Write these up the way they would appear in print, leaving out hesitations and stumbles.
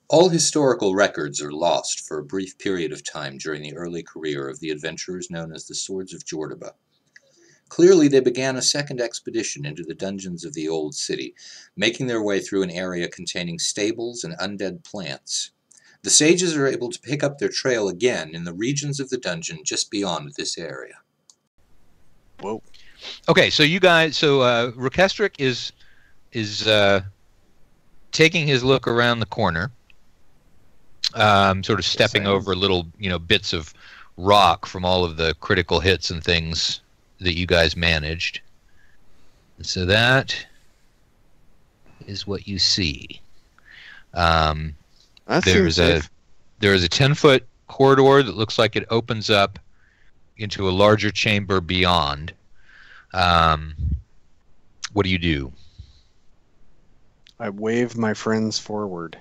All historical records are lost for a brief period of time during the early career of the adventurers known as the Swords of Jordoba. Clearly, they began a second expedition into the dungeons of the Old City, making their way through an area containing stables and undead plants. The sages are able to pick up their trail again in the regions of the dungeon just beyond this area. Whoa. Okay, so you guys, Rekestric is taking his look around the corner, sort of stepping over little, bits of rock from all of the critical hits and things that you guys managed. And so that is what you see. There is a 10-foot corridor that looks like it opens up into a larger chamber beyond. What do you do? I wave my friends forward.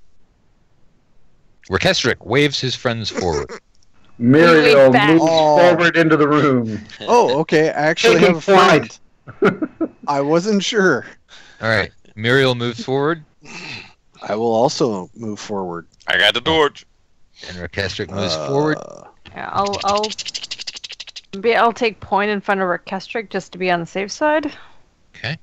Rekestric waves his friends forward. Muriel moves forward into the room. Oh, okay. I actually have a friend. I wasn't sure. All right. Muriel moves forward. I will also move forward. I got the torch. And Rekestric moves forward. Yeah, I'll take point in front of Rekestric just to be on the safe side. Okay.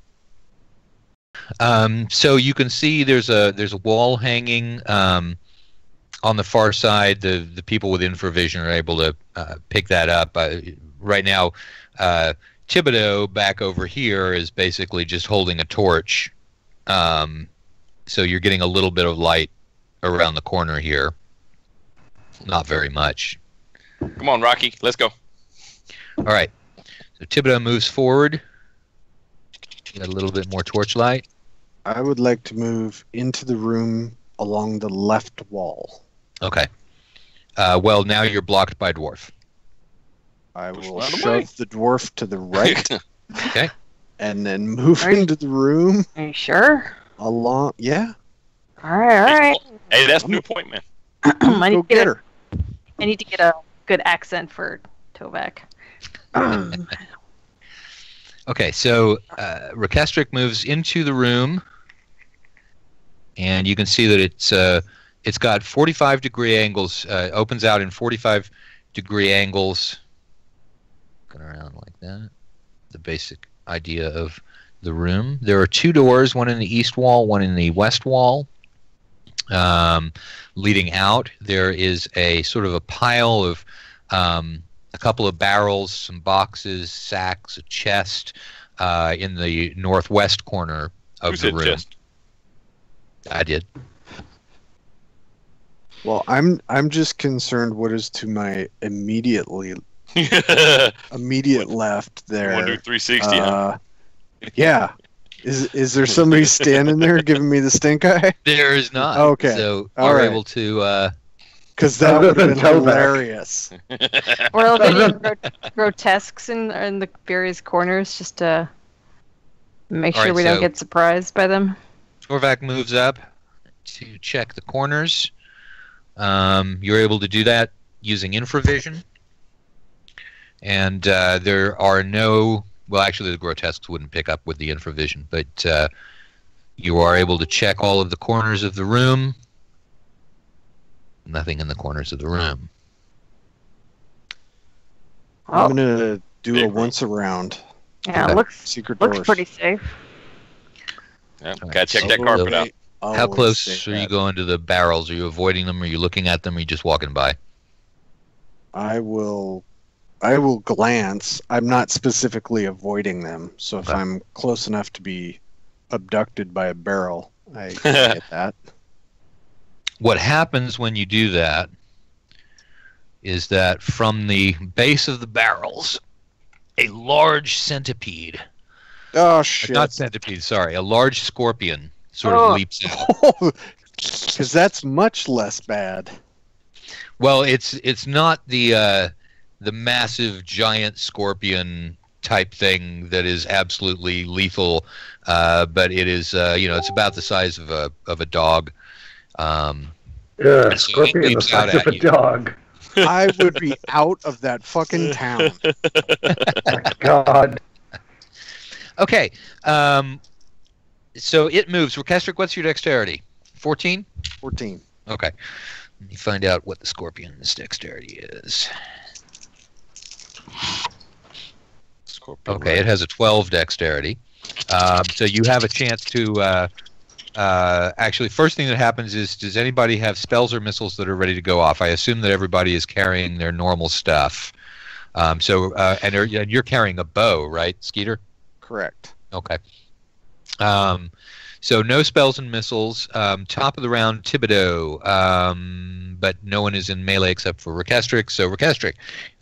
So you can see there's a wall hanging. On the far side, the people with infravision are able to pick that up. Right now, Thibodeau back over here is basically just holding a torch. So you're getting a little bit of light around the corner here. Not very much. Come on, Rocky. Let's go. All right. So Thibodeau moves forward. You got a little bit more torchlight. I would like to move into the room along the left wall. Okay. Well, now you're blocked by dwarf. I will shove the dwarf to the right. Okay. And then move into the room. Are you sure? Along, yeah. All right. Hey, that's a new point, man. I need Go get her. I need to get a good accent for Tovak. Okay, so Rekestric moves into the room, and you can see that it's got 45-degree angles. Opens out in 45-degree angles. Going around like that. The basic idea of the room. There are two doors, one in the east wall, one in the west wall. Leading out, there is a sort of a pile of a couple of barrels, some boxes, sacks, a chest in the northwest corner of the room. Chest? I did. Well, I'm just concerned what is to my immediate left there. Want to do 360, huh? Yeah. Is there somebody standing there giving me the stink eye? There is not. Okay. So you're able to... Because that would have been hilarious. Or else grotesques in the various corners just to make sure we don't get surprised by them. Torvak moves up to check the corners. You're able to do that using infravision. And there are no... Well, actually, the grotesques wouldn't pick up with the infravision, but you are able to check all of the corners of the room. Nothing in the corners of the room. I'm going to do a once around. Yeah, Okay. looks pretty safe. Yeah, gotta check that carpet out. How close are you going to the barrels? Are you avoiding them? Are you looking at them? Or are you just walking by? I will glance. I'm not specifically avoiding them, so if I'm close enough to be abducted by a barrel, I can get that. What happens when you do that is that from the base of the barrels, a large centipede. Oh, shit. Not centipede, sorry. A large scorpion sort of leaps out. Because that's much less bad. Well, it's not the massive giant scorpion type thing that is absolutely lethal, but it is it's about the size of a dog. Yeah, scorpion the size of a dog. I would be out of that fucking town. God. Okay, so it moves. Rekestric, what's your dexterity? 14? 14. Okay. Let me find out what the scorpion's dexterity is. Scorpion. Okay, it has a 12 dexterity. So you have a chance to... actually, first thing that happens is, does anybody have spells or missiles that are ready to go off? I assume that everybody is carrying their normal stuff. And you're carrying a bow, right, Skeeter? Correct. Okay. So no spells and missiles. Top of the round, Thibodeau. But no one is in melee except for Rekestric. So Rekestric,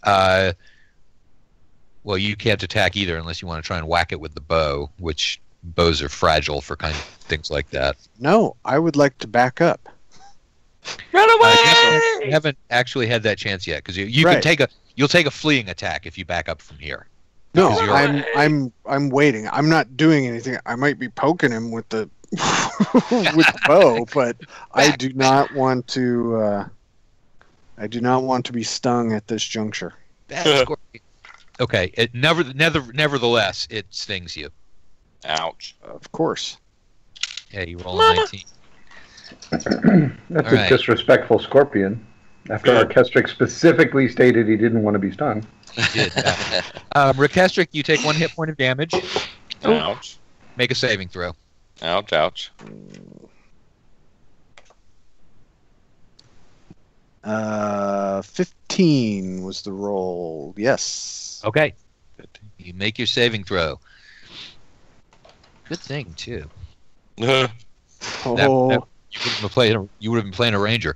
well, you can't attack either unless you want to try and whack it with the bow, which bows are fragile for kind of things like that. No, I would like to back up. Run away! You haven't actually had that chance yet, because you Right. can you'll take a fleeing attack if you back up from here. No, Because you're- I'm waiting. I'm not doing anything. I might be poking him with the with the bow, but I do not want to. I do not want to be stung at this juncture. Bad scorpion. Okay. Nevertheless, it stings you. Ouch. Of course. Yeah, you roll a 19. That's All a right. disrespectful scorpion. After Yeah. Orchestric specifically stated he didn't want to be stung. You did. Rekestric, you take 1 hit point of damage. Ouch. Make a saving throw. Ouch, ouch. 15 was the roll. Yes. Okay. You make your saving throw. Good thing, too. Oh, You would have been playing a ranger.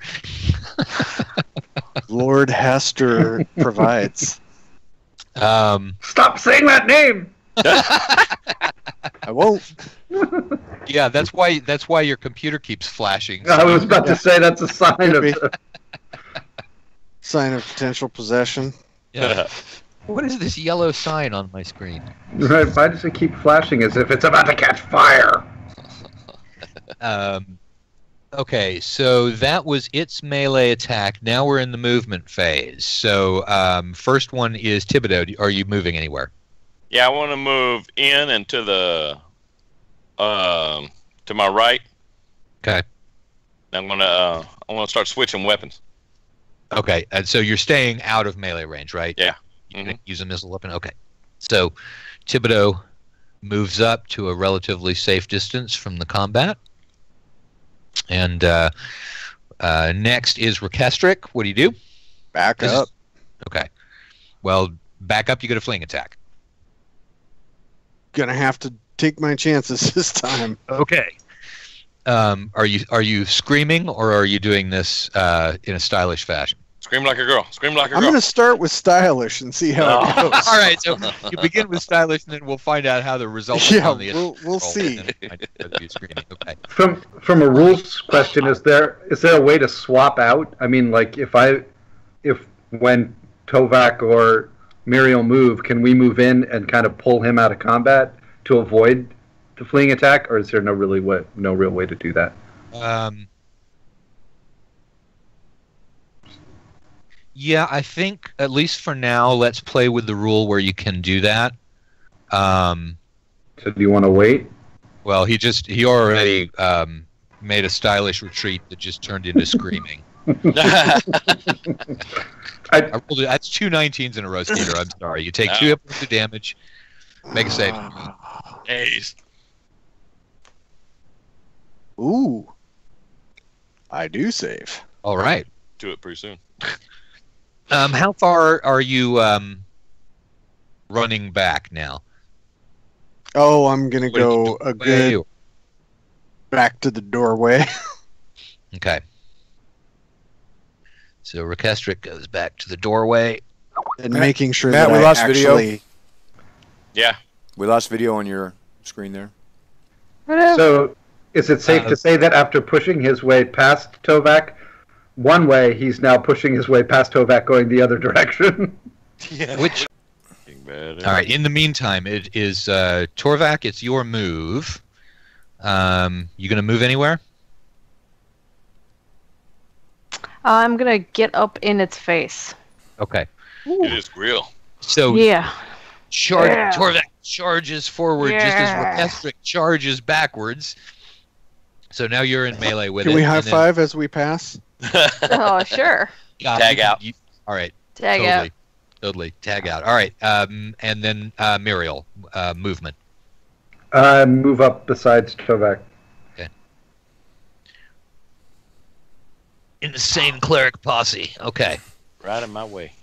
Lord Hester provides. Stop saying that name! I won't. Yeah, that's why your computer keeps flashing. I was about to say that's a sign Could of. be. Sign of potential possession. Yeah. What is this yellow sign on my screen? Right, why does it keep flashing as if it's about to catch fire? Okay, so that was its melee attack. Now we're in the movement phase. So first one is Thibodeau. Are you moving anywhere? Yeah, I want to move in and to the to my right. Okay. I'm gonna start switching weapons. Okay, and so you're staying out of melee range, right? Yeah. You can use a missile weapon. Okay. So Thibodeau moves up to a relatively safe distance from the combat. And next is Rekestric. What do you do? Back up. Okay. Well, back up, you get a fleeing attack. Gonna have to take my chances this time. Okay. Are you screaming, or are you doing this in a stylish fashion? Scream like a girl. Scream like a I'm girl. gonna start with stylish and see how it goes. All right, so you begin with stylish, and then we'll find out how the results Yeah, on the we'll see. Okay. From a rules question, is there a way to swap out? I mean, like if when Tovak or Muriel move, can we move in and kind of pull him out of combat to avoid the fleeing attack, or is there no real way to do that? Yeah, I think at least for now, let's play with the rule where you can do that. So do you want to wait? Well, he already made a stylish retreat that just turned into screaming. I rolled it. That's 2 19s in a row, Skeeter. I'm sorry. You take 2 hit points of damage. Make a save. Ace. Ooh. I do save. All right. Do it pretty soon. How far are you running back now? Oh, I'm gonna What did you go do? a good back to the doorway. Okay. So Rekestric goes back to the doorway. And making sure Matt, that we I lost video. actually Yeah. We lost video on your screen there. Whatever. So is it safe to say that after pushing his way past Tovak, one way, he's now pushing his way past Tovak going the other direction? Which? All right. In the meantime, it is Torvak. It's your move. You gonna move anywhere? I'm gonna get up in its face. Okay. It is real. So Yeah. Torvak charges forward just as Yeah. Rekestric charges backwards. So now you're in melee with it. Can we high five as we pass? Oh, sure. Tag out. All right. Tag out. Totally. Tag out. All right. And then Muriel, movement. Move up besides Tovak. Okay. Insane cleric posse. Okay. Right in my way.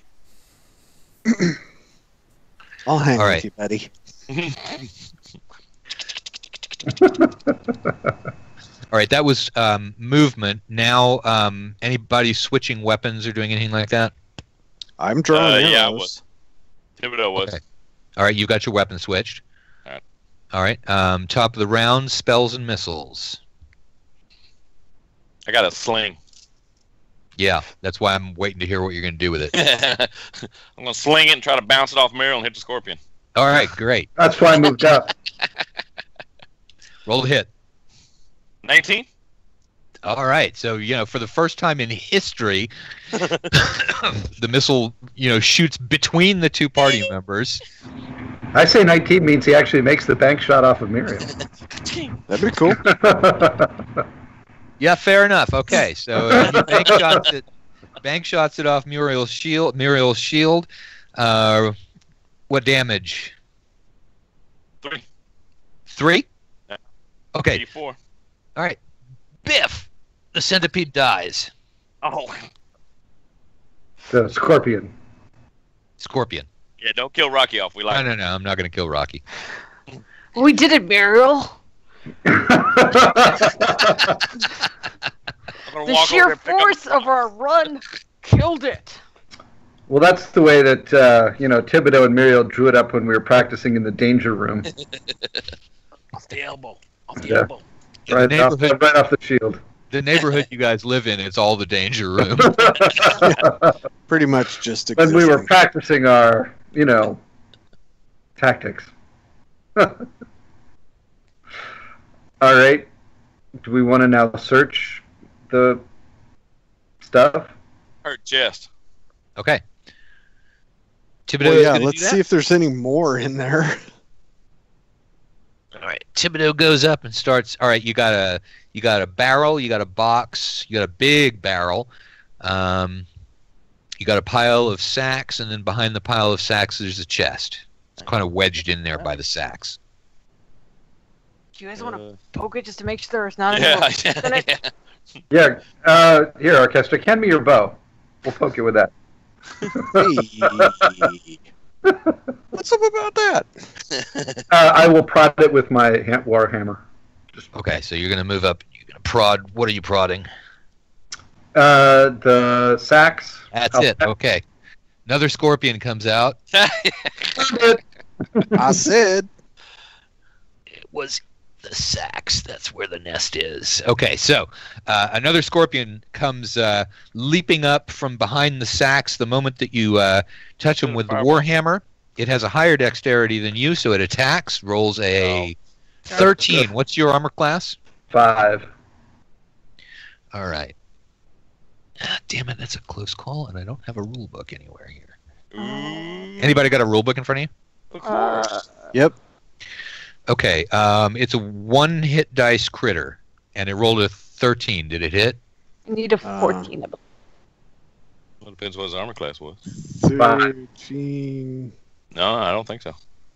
I'll hang All with right. you, buddy. All right, that was movement. Now, anybody switching weapons or doing anything like that? I'm drawing yeah, I arrows. was. Thibodeau was. Okay. All right, you got your weapon switched. All right. All right. Top of the round, spells and missiles. I got a sling. Yeah, that's why I'm waiting to hear what you're going to do with it. I'm going to sling it and try to bounce it off Muriel and hit the scorpion. All right, great. That's why I moved up. Roll the hit. 19? All right, so, for the first time in history, the missile, shoots between the two party members. I say 19 means he actually makes the bank shot off of Muriel. That'd be cool. Yeah, fair enough. Okay, so he bank shots it off Muriel's shield. What damage? 3. 3? Yeah. Okay. 84. All right. Biff! The centipede dies. Oh. The scorpion. Scorpion. Yeah, don't kill Rocky off. We like No, I'm not going to kill Rocky. We did it, Muriel. The sheer force of our run killed it. Well, that's the way that Thibodeau and Muriel drew it up when we were practicing in the danger room. Off the elbow. elbow. In Right, the neighborhood, right off the shield. the neighborhood you guys live in, it's all the danger room. Pretty much just When existing. we were practicing our, tactics. All right. Do we want to now search the stuff? Hurt chest. Okay. Thibodeau Well, is yeah, gonna let's do that. see if there's any more in there. All right. Thibodeau goes up and starts. All right, you got a barrel, you got a box, you got a big barrel. You got a pile of sacks, and then behind the pile of sacks, there's a chest. It's kind of wedged in there by the sacks. Do you guys want to poke it just to make sure there's not any Yeah. more chips in it? Yeah. Here, Orchestra, hand me your bow. We'll poke you with that. Hey. What's up about that? I will prod it with my war hammer. Okay, so you're gonna move up. You're gonna prod. What are you prodding? The sacks. That's it. Okay. Another scorpion comes out. I said. It was the sacks. That's where the nest is. Okay, so another scorpion comes leaping up from behind the sacks the moment that you touch him with the warhammer. It has a higher dexterity than you, so it attacks. Rolls a 13. What's your armor class? 5. All right. Ah, damn it, that's a close call, and I don't have a rule book anywhere here. Anybody got a rule book in front of you? Yep. Okay, it's a one-hit dice critter, and it rolled a 13. Did it hit? You need a 14. Well, it depends what his armor class was. 13. No, I don't think so.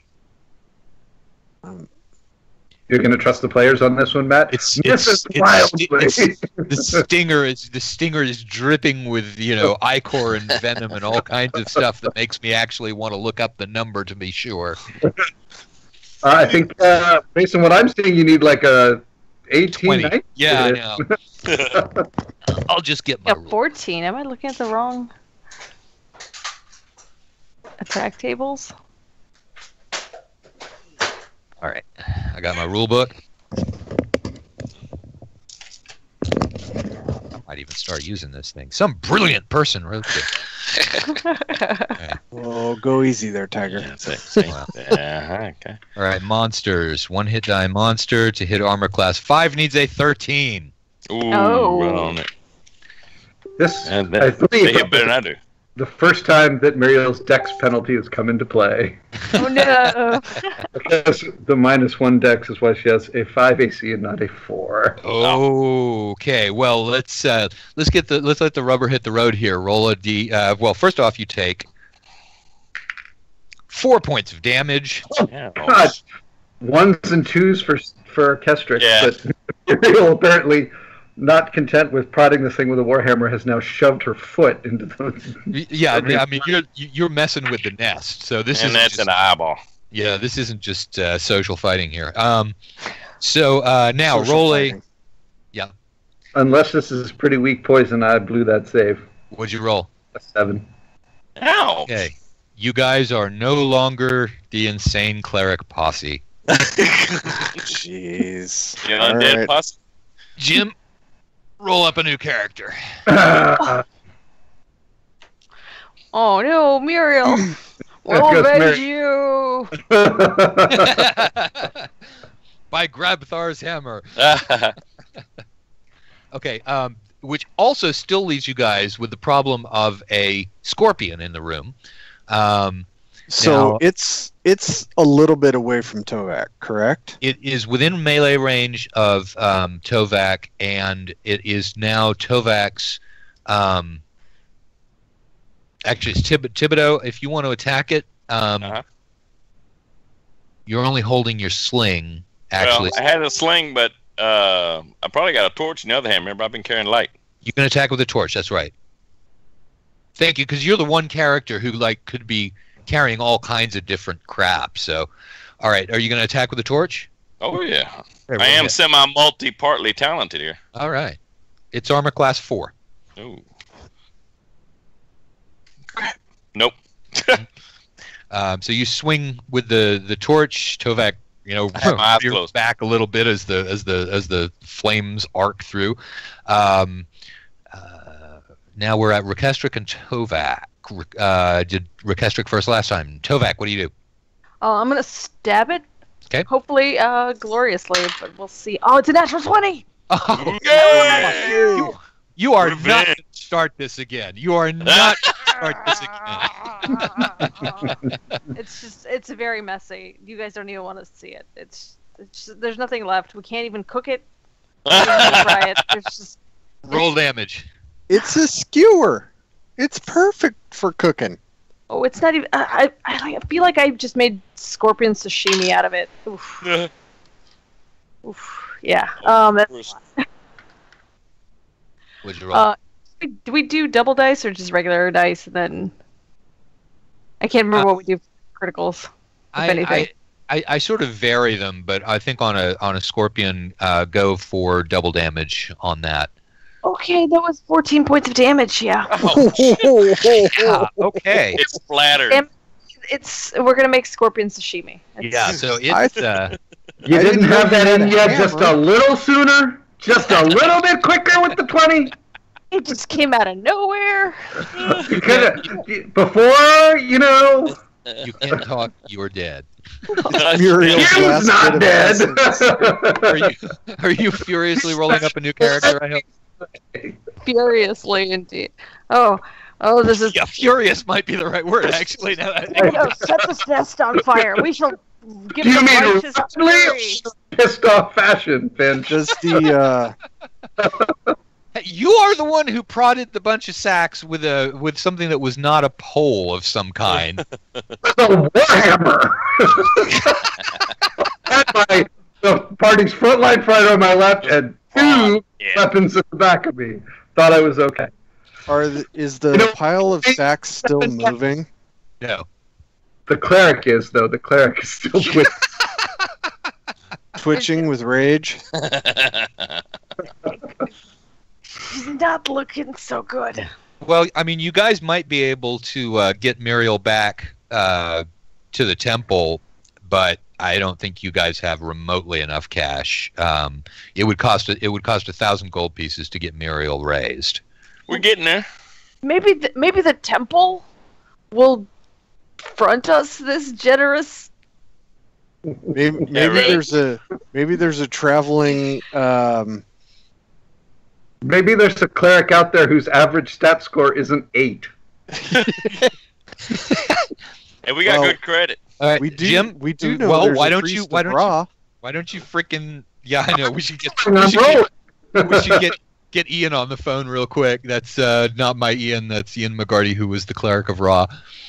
You're going to trust the players on this one, Matt? The stinger is dripping with ichor and venom and all kinds of stuff that makes me actually want to look up the number to be sure. I think based on what I'm seeing, you need like a 18. 20. 19. Yeah, I know. I'll just get my rule. 14. Am I looking at the wrong attack tables? All right, I got my rule book. I might even start using this thing. Some brilliant person wrote this. Okay. Oh, go easy there, Tiger. Okay. All right, monsters. One hit die monster to hit armor class 5 needs a 13. Ooh, Oh. right on it. This, And I they believe, hit better than I do. the first time that Muriel's dex penalty has come into play. Oh no! Because the -1 dex is why she has a 5 AC and not a 4. Okay, well let's let the rubber hit the road here. Roll a d. Well, first off, you take 4 points of damage. Oh, God. 1s and 2s for Kestrix, but Muriel apparently, not content with prodding the thing with a warhammer, has now shoved her foot into the. Yeah, I mean you're messing with the nest, so this is that's an eyeball. Yeah, this isn't just social fighting here. So now Social roll fighting. Yeah. Unless this is pretty weak poison, I blew that save. What'd you roll? A 7. Ow! Okay, you guys are no longer the insane cleric posse. Jeez. You undead posse? Jim, roll up a new character. Oh no, Muriel! We'll avenge you! By Grabthar's hammer. Okay, which also still leaves you guys with the problem of a scorpion in the room. So Now- it's a little bit away from Tovak, correct? It is within melee range of Tovak, and it is now Tovak's. Actually, it's Thibodeau. If you want to attack it, you're only holding your sling. Actually, Well, I had a sling, but I probably got a torch in the other hand. Remember, I've been carrying light. you can attack with a torch. That's right. Thank you, because you're the one character who could be carrying all kinds of different crap. So, all right, are you going to attack with a torch? Oh, yeah. Okay, I am semi-multi-partly talented here. All right. It's armor class 4. Ooh. Nope. So you swing with the torch. Tovak, I have my eyes veers closed. back a little bit as the flames arc through. Now we're at Rekestric and Tovak. Did Rekestric first last time? Tovak, what do you do? I'm gonna stab it. Okay. Hopefully, gloriously, but we'll see. Oh, it's a natural 20! Oh, Yay! you are Revenge. not going to start this again. You are not going to start this again. It's very messy. You guys don't even want to see it. It's just, there's nothing left. We can't even cook it. We can't even fry it. There's just Roll damage. It's a skewer. It's perfect for cooking. oh, it's not even. I feel like I just made scorpion sashimi out of it. Oof. Oof. Yeah. That's, What'd you roll? do we do double dice or just regular dice? And then I can't remember what we do for criticals. If anything. I sort of vary them, but I think on a scorpion, go for double damage on that. Okay, that was 14 points of damage. Yeah. Yeah, okay. It's flattered. And we're gonna make scorpion sashimi. Yeah, so it's You I didn't didn't know have that you had in a yet just hammer. a little sooner? Just a little bit quicker with the 20? It just came out of nowhere. You could have, before, you can't talk. You're dead. Muriel's Jim's last not bit dead. of essence. Are you furiously rolling up a new character? I hope. Furiously, indeed. Oh, this is. Yeah, furious might be the right word actually. Now that I think No, set this nest on fire. We shall give Do you them mean righteous roughly fury. pissed off fashion, Finch? Does the you are the one who prodded the bunch of sacks with something that was not a pole of some kind. The Warhammer! Had the party's frontline fighter on my left and two weapons at the back of me. Thought I was okay. is the pile of sacks still moving? No. The cleric is, though. The cleric is still twitching. Twitching with rage? She's not looking so good. Well, I mean, you guys might be able to get Muriel back to the temple, but I don't think you guys have remotely enough cash. It would cost 1,000 gold pieces to get Muriel raised. We're getting there. Maybe the temple will front us this generous. Maybe there's a traveling Maybe there's a cleric out there whose average stat score isn't 8. And we got good credit. All right, We do, Jim. we do know Well, there's why a don't priest you? of Why don't Ra. you? Why don't you freaking? Yeah, I know. We should get. I'm We should rolling. we should get Ian on the phone real quick. That's not my Ian. That's Ian McGarty, who was the cleric of Ra.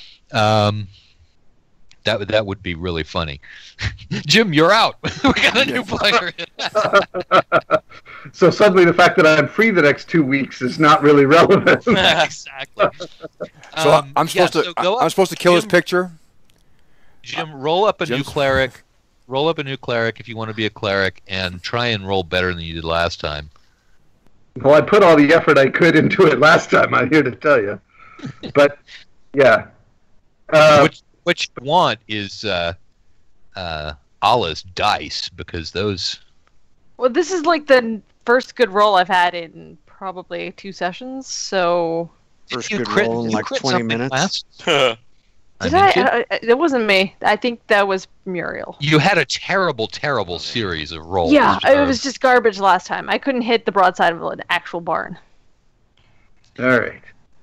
That would be really funny. Jim, you're out. We got a new player. So suddenly the fact that I'm free the next 2 weeks is not really relevant. Exactly. So I'm supposed to. go I'm up, supposed to kill his Jim. picture. Jim, roll up a new Jim's- cleric. Roll up a new cleric if you want to be a cleric, and try and roll better than you did last time. Well, I put all the effort I could into it last time, I'm here to tell you. But, yeah. What you want is Allah's dice, because those. Well, this is like the first good roll I've had in probably 2 sessions, so... First You good crit- roll in you like crit 20 something minutes. last- Did mean, Jim, It wasn't me. I think that was Muriel. you had a terrible, terrible series of rolls. Yeah, it was just garbage last time. I couldn't hit the broadside of an actual barn. All right.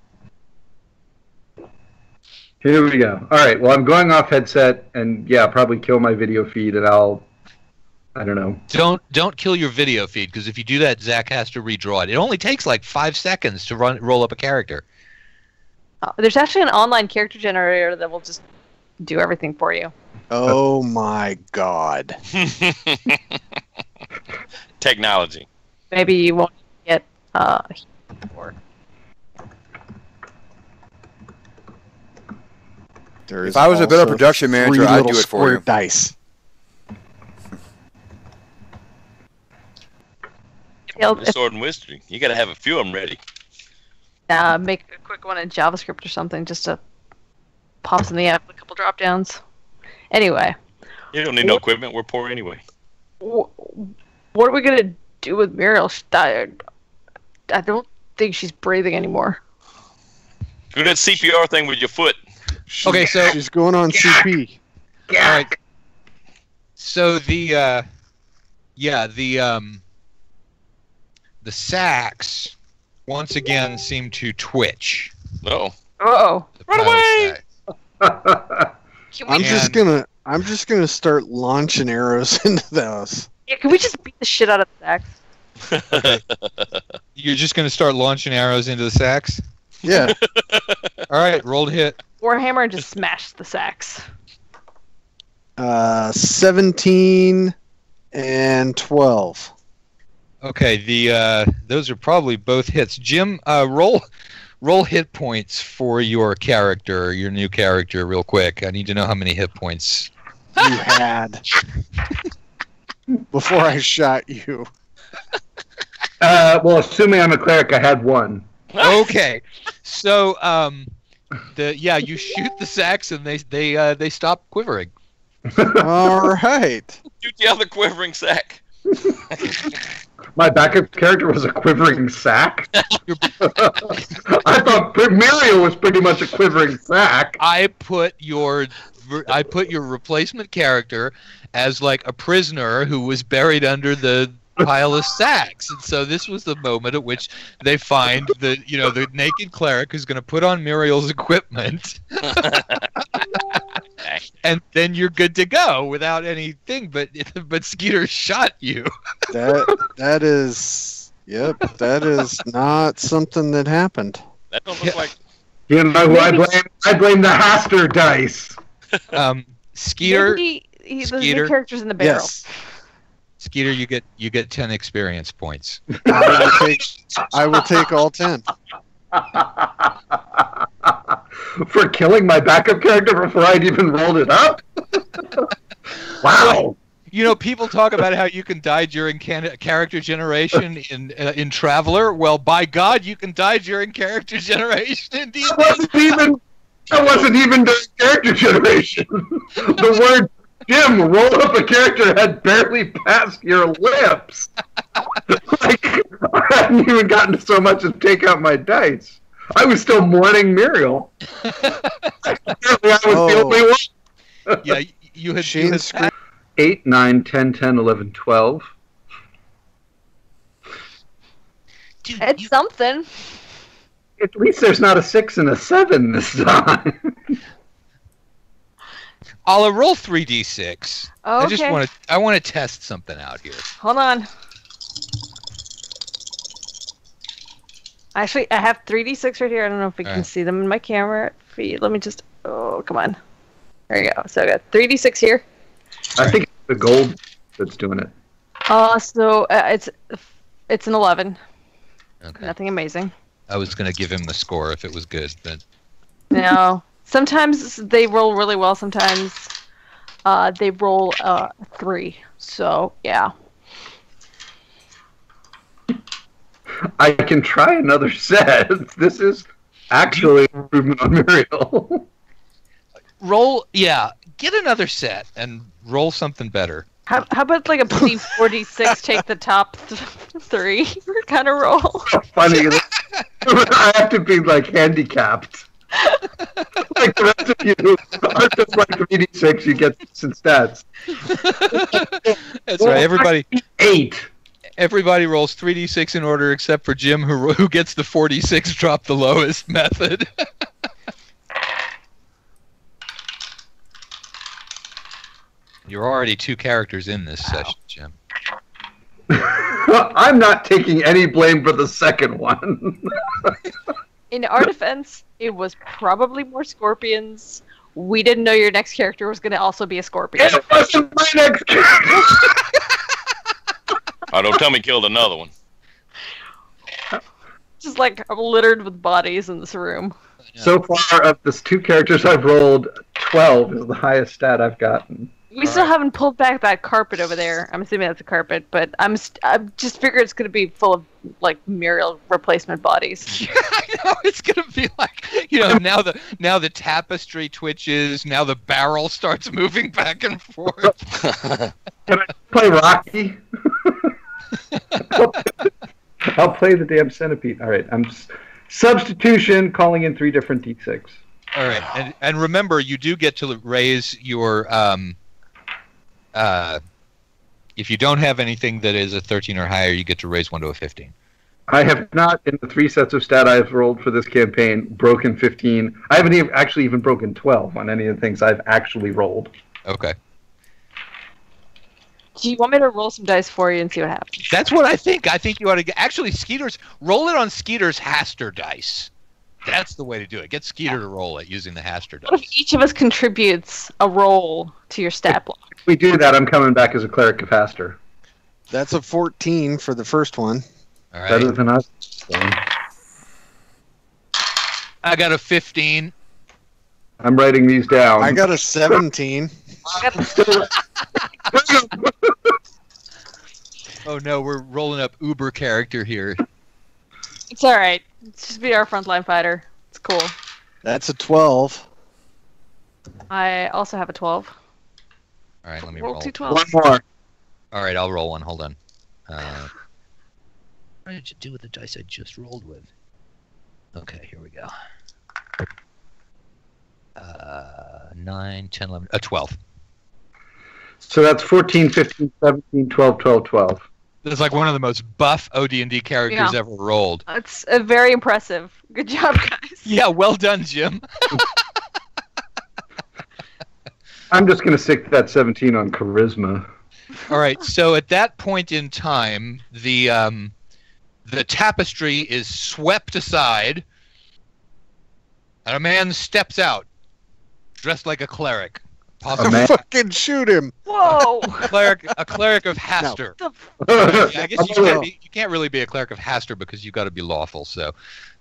Here we go. All right, well, I'm going off headset, and, yeah, probably kill my video feed, and I don't know. Don't kill your video feed, because if you do that, Zach has to redraw it. It only takes like 5 seconds to roll up a character. There's actually an online character generator that will just do everything for you. Oh my god. Technology. Maybe you won't get or There If I was a better also production manager, 3 I'd little do it for square you. dice. The sword and wizardry. You got to have a few of them ready. make a quick one in JavaScript or something just to pops in the app with a couple drop downs. Anyway. You don't need no equipment. We're poor anyway. What are we going to do with Muriel? I don't think she's breathing anymore. Do that CPR thing with your foot. Okay, so She's going on CP. all right. So the sacks once again seem to twitch. Oh. Uh-oh. The Run pilot away! sack. Can we, I'm just gonna start launching arrows into those. can we just beat the shit out of the sacks? You're just going to start launching arrows into the sacks? Yeah. All right, roll to hit. Warhammer just smashed the sacks. 17 and 12. Okay, those are probably both hits. Jim, roll hit points for your character, your new character, real quick. I need to know how many hit points You had before I shot you. Well, assuming I'm a cleric, I had 1. Okay, so you shoot the sacks and they stop quivering. All right. Shoot the other quivering sack. My backup character was a quivering sack. I thought Muriel was pretty much a quivering sack. I put your replacement character as like a prisoner who was buried under the pile of sacks, and so this was the moment at which they find the naked cleric who's going to put on Muriel's equipment, and then you're good to go without anything. But Skeeter shot you. That is not something that happened. That don't look like. You know who I blame? I blame the Haster dice. Skeeter, Maybe the Skeeter. new character's in the barrel. Yes. Skeeter, you get 10 experience points. I will take all 10. For killing my backup character before I'd even rolled it up? Wow. You know, people talk about how you can die during character generation in Traveler. Well, by God, you can die during character generation in D&D. That wasn't even during character generation. The word Jim, roll up a character had barely passed your lips. Like, I hadn't even gotten to so much as take out my dice. I was still mourning Muriel. Apparently I was the only one. Yeah, you had Shane's screen. 8, 9, 10, 10, 11, 12. It's something. At least there's not a 6 and a 7 this time. I'll roll 3d6. Okay. I want to test something out here. Hold on. Actually, I have 3d6 right here. I don't know if we can see them in my camera feed. Let me just... Oh, come on. There you go. So I got 3d6 here. I think it's the gold that's doing it. So it's an 11. Okay. Nothing amazing. I was going to give him the score if it was good, but... No. Sometimes they roll really well. Sometimes they roll 3. So, yeah. I can try another set. This is actually an improvement on Muriel. Get another set and roll something better. How about like a D46 take the top 3 kind of roll? So funny. I have to be like handicapped. Like the rest of you are just like 3d6, you get some stats. That's right. Everybody 8. Everybody rolls 3d6 in order except for Jim, who gets the 46 drop the lowest method. You're already 2 characters in this session, Jim. I'm not taking any blame for the second one. In our defense, it was probably more scorpions. We didn't know your next character was going to also be a scorpion. It wasn't my next character. Oh, don't tell me killed another one. Just like littered with bodies in this room. So far, of the 2 characters I've rolled, 12 is the highest stat I've gotten. We still haven't pulled back that carpet over there. I'm assuming that's a carpet, but I'm just figured it's going to be full of like Muriel replacement bodies. Yeah, I know it's going to be like, now the tapestry twitches, now the barrel starts moving back and forth. Can I play Rocky? I'll play the damn centipede. All right, I'm substitution, calling in 3 different d6. All right, and remember, you do get to raise your if you don't have anything that is a 13 or higher, you get to raise 1 to a 15. I have not, in the 3 sets of stat I've rolled for this campaign, broken 15. I haven't actually even broken 12 on any of the things I've actually rolled. Okay. Do you want me to roll some dice for you and see what happens? That's what I think. I think you ought to get... Actually, Skeeter's... Roll it on Skeeter's Haster dice. That's the way to do it. Get Skeeter to roll it using the Haster dice. What if each of us contributes a roll to your stat block? If we do that, I'm coming back as a cleric of Haster. That's a 14 for the first one. All right. Better than us. I got a 15. I'm writing these down. I got a 17. Oh no, we're rolling up Uber character here. It's alright. It's just be our frontline fighter. It's cool. That's a 12. I also have a 12. All right, let me Roll roll. 2 12s. One more. All right, I'll roll one. Hold on. What did you do with the dice I just rolled with? Okay, here we go. 9, 10, 11, 12. So that's 14, 15, 17, 12, 12, 12. This is like one of the most buff OD&D characters ever rolled. It's very impressive. Good job, guys. Yeah, well done, Jim. I'm just going to stick that 17 on charisma. All right, so at that point in time, the tapestry is swept aside, and a man steps out, dressed like a cleric. Fucking shoot him! Whoa! A cleric of Haster. No. Yeah, I guess you can't really be a cleric of Haster because you've got to be lawful. So,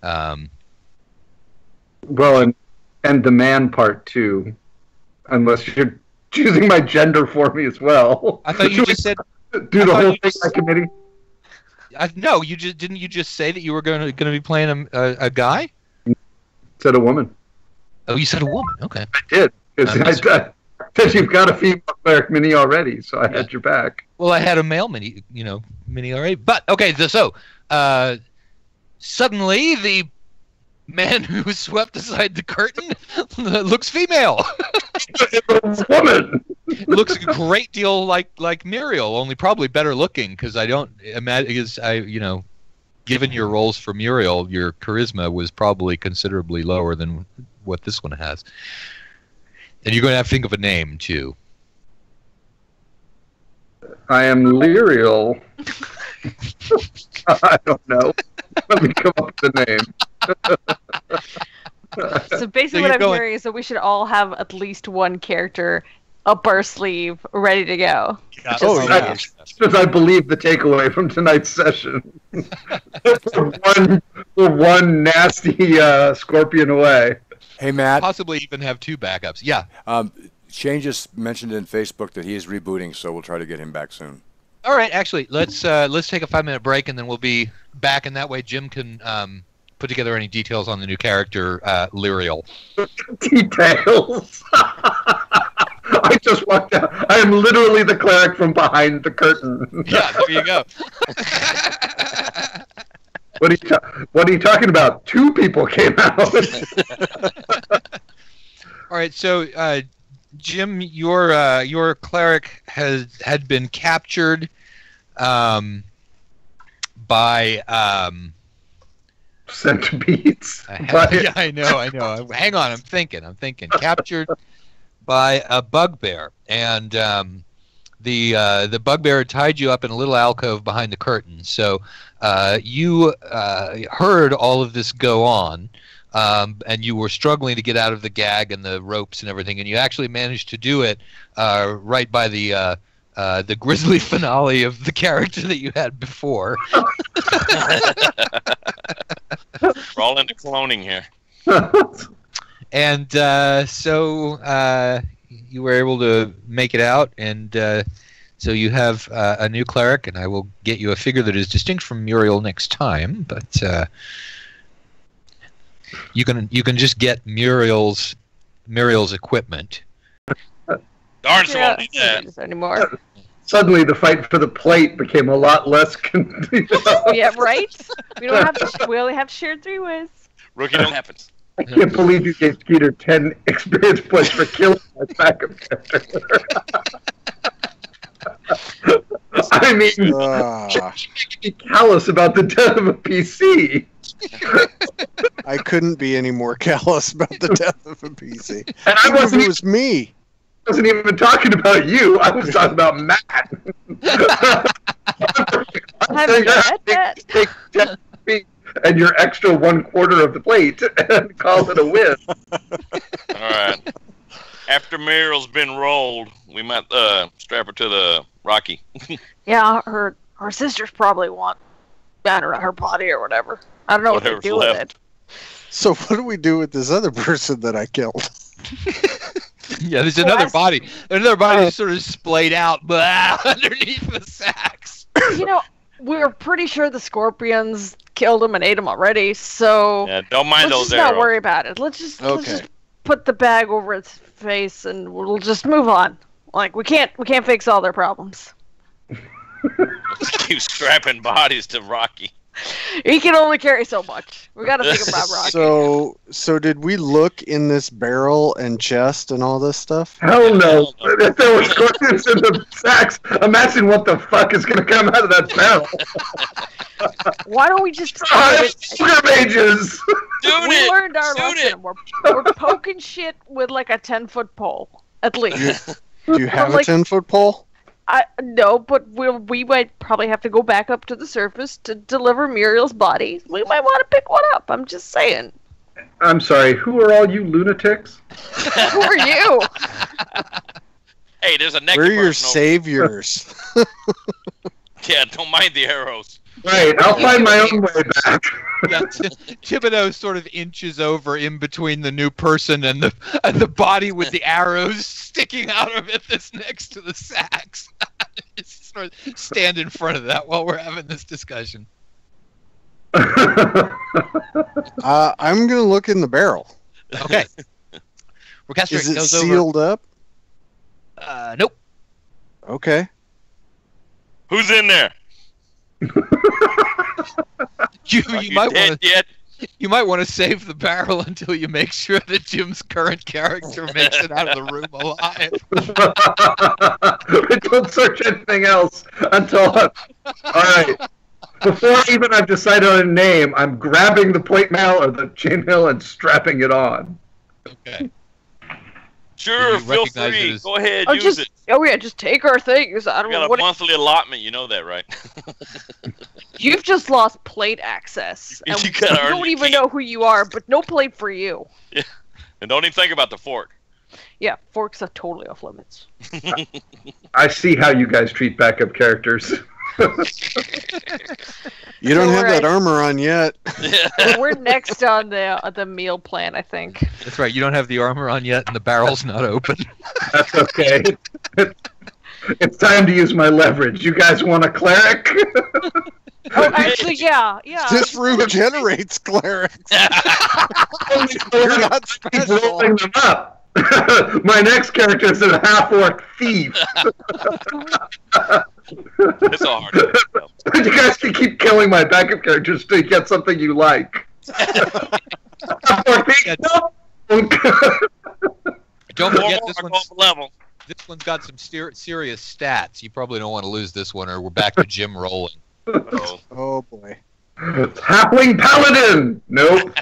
well, and the man part too, unless you're choosing my gender for me as well. I thought you just said do the whole thing by committee. No, you just didn't. You just say that you were going to be playing a guy? Said a woman. Oh, you said a woman. Okay. I did. I said you've got a female cleric mini already, so I had your back. Well, I had a male mini already. But okay, so suddenly the man who swept aside the curtain looks female. It's a woman. Looks a great deal like Muriel, only probably better looking because I don't imagine given your roles for Muriel, your charisma was probably considerably lower than what this one has. And you're going to have to think of a name, too. I am Lyriel. I don't know. Let me come up with a name. So basically what I'm hearing is that we should all have at least one character up our sleeve, ready to go. Yeah. Because I believe the takeaway from tonight's session. one nasty scorpion away. Hey, Matt. Possibly even have 2 backups. Yeah. Shane just mentioned in Facebook that he is rebooting, so we'll try to get him back soon. All right, actually, let's take a 5-minute break, and then we'll be back, and that way Jim can put together any details on the new character, Lyriel. Details? I just walked out. I am literally the cleric from behind the curtain. Yeah, there you go. What are you talking about? 2 people came out. All right, so Jim, your cleric had been captured by centipedes. Yeah, I know. Hang on, I'm thinking. Captured by a bugbear, and the bugbear had tied you up in a little alcove behind the curtain. So you heard all of this go on. And you were struggling to get out of the gag and the ropes and everything, and you actually managed to do it right by the grisly finale of the character that you had before. We're all into cloning here. And so you were able to make it out, and so you have a new cleric, and I will get you a figure that is distinct from Muriel next time, but... You can just get Muriel's equipment. Darn, so won't need that anymore. Suddenly, the fight for the plate became a lot less. Yeah, right. We don't have to. We only have shared 3 ways. Rookie, don't happen. I can't believe you gave Skeeter 10 experience points for killing my backup character. I mean, be callous about the death of a PC. I couldn't be any more callous about the death of a PC. And I wasn't. It was me. I wasn't even talking about you. I was talking about Matt. And your extra 1/4 of the plate, and call it a win. All right. After Muriel's been rolled, we might strap her to the Rocky. Yeah, her sisters probably want, I don't know, her body or whatever. I don't know what they do with it. So what do we do with this other person that I killed? Yeah, there's another body. Another body sort of splayed out underneath the sacks. You know, we're pretty sure the scorpions killed him and ate him already, so yeah, don't mind let's those just arrows. not worry about it. Let's just put the bag over its face and we'll just move on. Like we can't fix all their problems. Just keep strapping bodies to Rocky. He can only carry so much. We got to think about Rocky. So did we look in this barrel and chest and all this stuff? Hell no! If there were scorpions in the sacks, imagine what the fuck is going to come out of that barrel. Why don't we just? Sugar mages. We learned our lesson. We're poking shit with like a 10-foot pole, at least. Do you have a 10-foot pole? No, but we might probably have to go back up to the surface to deliver Muriel's body. We might want to pick one up. I'm just saying. I'm sorry. Who are all you lunatics? Who are you? Hey, there's a neck. We're your saviors. Yeah, don't mind the arrows. Right, I'll find my own way back. Yeah, Thibodeau sort of inches over in between the new person and the body with the arrows sticking out of it that's next to the sacks. Just sort of stand in front of that while we're having this discussion. I'm going to look in the barrel. Okay. Is it sealed up? Nope. Okay. Who's in there? You might want to save the barrel until you make sure that Jim's current character makes it out of the room alive. Don't search anything else until. All right. Before even I've decided on a name, I'm grabbing the plate mail or the chainmail and strapping it on. Okay. Sure, You feel recognize free. it as- Go ahead, use it. Oh yeah, just take our things. I You don't know got a what. monthly allotment, you know that, right? You've just lost plate access, and You we gotta earn don't your even keep. know who you are. But no plate for you. And don't even think about the fork. Yeah, forks are totally off limits. I see how you guys treat backup characters. You don't have that Alright. armor on yet. Well, we're next on the meal plan, I think. That's right. You don't have the armor on yet, and the barrel's not open. That's okay. It's time to use my leverage. You guys want a cleric? Oh, actually, yeah. This room generates clerics. You're not Keep special. rolling them up. My next character is a half-orc thief. It's all hard. You guys can keep killing my backup characters till you get something you like. Half-orc thief? No. Don't forget this More one's level. this one's got some serious stats. You probably don't want to lose this one, or we're back to Jim rolling. Uh-oh. Oh boy. Halfling paladin. Nope.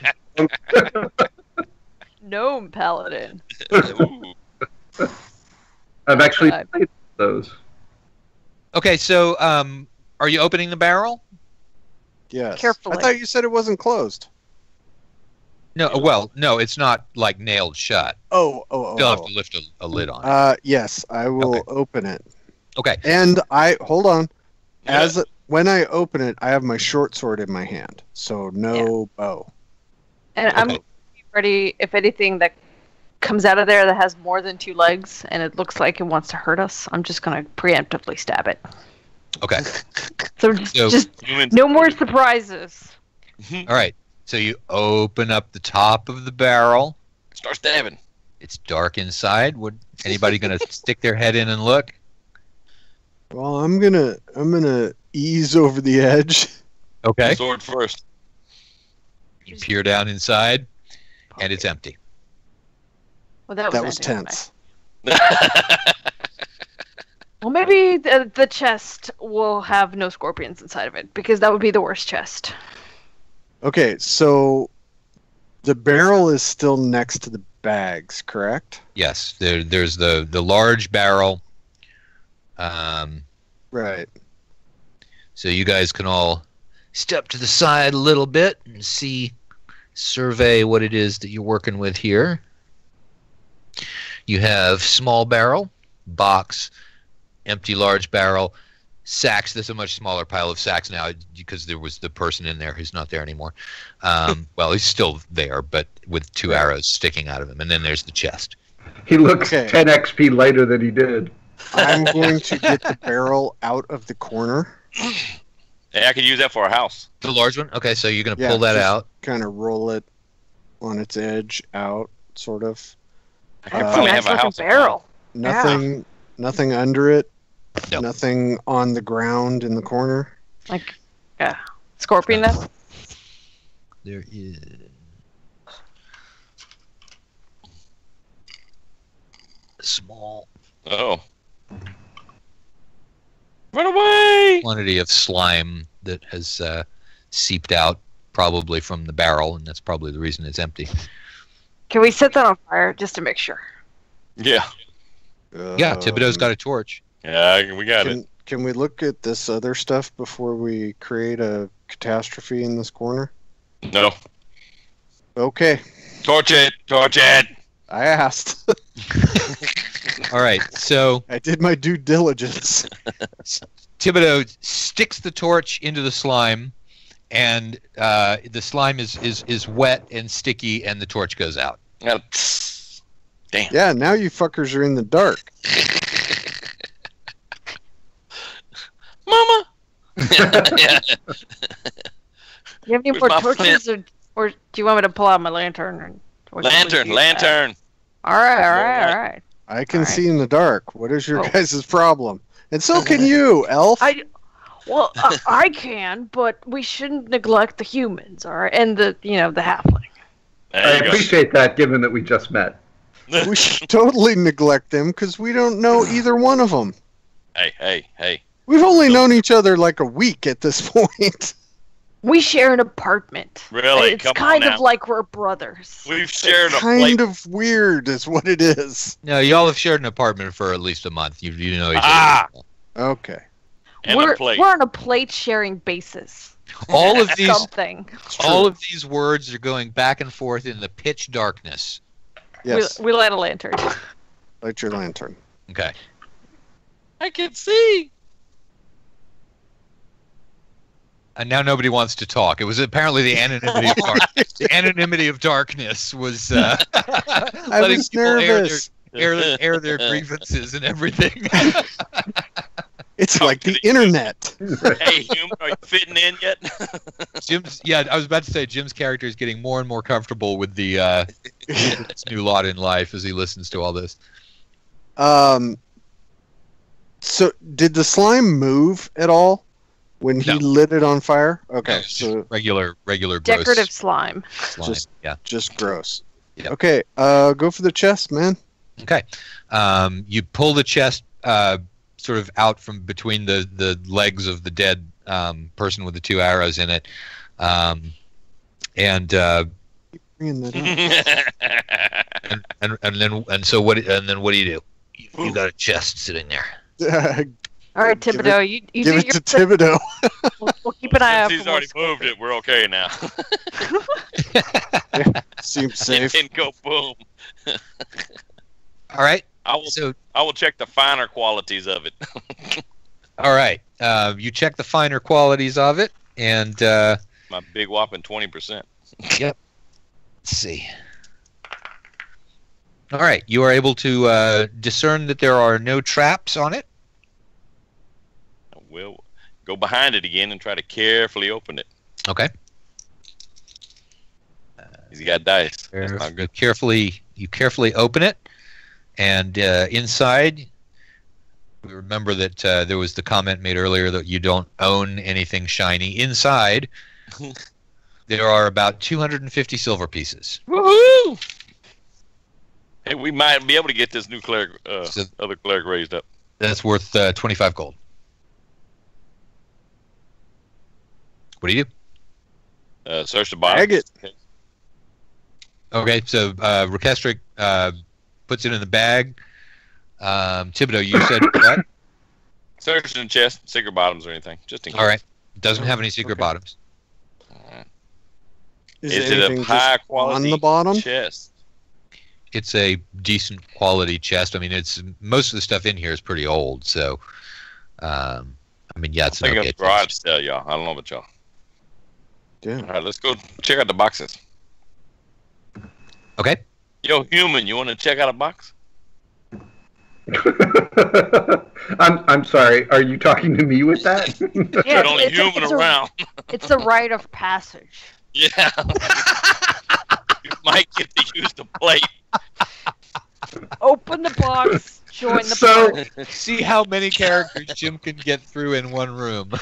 Gnome paladin. Ooh. I've actually God. played those. Okay, so are you opening the barrel? Yes. Carefully. I thought you said it wasn't closed. No. Well, no, it's not like nailed shut. Oh. You'll have to lift a lid on it. Yes, I will Okay. open it. Okay. And hold on. Yeah. When I open it, I have my short sword in my hand, so no bow. And I'm Okay. ready if anything that comes out of there that has more than 2 legs and it looks like it wants to hurt us, I'm just going to preemptively stab it. Okay. So So- just Humans. no more surprises. All right. So you open up the top of the barrel. Start stabbing. It's dark inside. Would anybody gonna stick their head in and look? Well, I'm gonna ease over the edge. Okay. Sword first. You peer down inside, and it's empty. Well, that That was anticlimactic. tense. Well, maybe the chest will have no scorpions inside of it, because that would be the worst chest. Okay, so the barrel is still next to the bags, correct? Yes. There's the large barrel. Right. So you guys can all step to the side a little bit and survey what it is that you're working with here. You have small barrel, box, empty large barrel, sacks. There's a much smaller pile of sacks now because there was the person in there who's not there anymore. Well, he's still there, but with 2 arrows sticking out of him. And then there's the chest. He looks Okay. 10 XP lighter than he did. I'm going to get the barrel out of the corner. Hey, I could use that for a house. The large one? Okay, so you're going to Yeah, pull that just- out. Kind of roll it on its edge out, sort of. I could That's a probably nice have a looking house. barrel. Nothing under it. No. Nothing on the ground in the corner. Like, yeah, scorpion nest. There is a small Oh. Run away! quantity of slime that has seeped out, probably from the barrel, and that's probably the reason it's empty. Can we set that on fire just to make sure? Yeah. Yeah, Thibodeau's got a torch. Yeah, we got it. Can we look at this other stuff before we create a catastrophe in this corner? No. Okay, Torch it! Torch it! I asked. All right, so I did my due diligence. Thibodeau sticks the torch into the slime, and the slime is wet and sticky, and the torch goes out. Damn. Yeah, now you fuckers are in the dark. Mama! Yeah. Do you have any Where's more my torches, or do you want me to pull out my lantern? Or Lantern! All right. I can Alright. see in the dark. What is your Oh. guys' problem? And so can you, elf. Well, I can, but we shouldn't neglect the humans, all right, and the halfling. There I you go. appreciate that, given that we just met. We should totally neglect them because we don't know either one of them. Hey. We've only known each other like a week at this point. We share an apartment. Really? It's Come kind on of now. like we're brothers. We've shared a Kind plate. of weird is what it is. No, y'all have shared an apartment for at least a month. You know each other. Ah! Okay. And we're a plate. we're on a plate sharing basis. All of these, Something. all of these words are going back and forth in the pitch darkness. Yes. We light a lantern. Light your lantern. Okay. I can see. And now nobody wants to talk. It was apparently the anonymity of darkness. The anonymity of darkness was letting was people nervous. air their grievances and everything. It's like the internet. Hey, human, are you fitting in yet? I was about to say Jim's character is getting more and more comfortable with the his new lot in life as he listens to all this. So did the slime move at all when he No. lit it on fire? Okay, It's just so regular gross Decorative slime. slime. just gross. Yep. Okay, go for the chest, man. Okay. You pull the chest sort of out from between the legs of the dead person with the 2 arrows in it, and Bringing that up. so what do you do? You got a chest sitting there. All right, Give Thibodeau, you Give do it your to Thibodeau. We'll keep an eye out Since for he's more already moved it, we're okay now. Seems safe. And go boom. All right. I will check the finer qualities of it. All right. You check the finer qualities of it, and My big whopping 20%. let's see. All right. You are able to discern that there are no traps on it. We'll go behind it again and try to carefully open it. Okay. He's got dice. That's not good. You carefully open it, and inside, we remember that there was the comment made earlier that you don't own anything shiny. Inside, there are about 250 silver pieces. Woohoo! Hey, we might be able to get this new cleric, other cleric raised up. That's worth 25 gold. What do you do? Search the bottom. Bag it. Okay, so Rekestric puts it in the bag. Thibodeau, you said what? Search in the chest, secret bottoms or anything, just in case. All right. Doesn't have any secret bottoms. Is it anything a just high quality on the bottom? chest? It's a decent quality chest. I mean, it's most of the stuff in here is pretty old, so I mean, yeah, it's I an think okay it's garage chest. sale, y'all. I don't know about y'all. Yeah. All right, let's go check out the boxes. Okay. Yo, human, you want to check out a box? I'm sorry. Are you talking to me with that? Yeah, There's only human around. It's a rite of passage. Yeah. You might get to use the plate. Open the box, join the So- party. See how many characters Jim can get through in one room.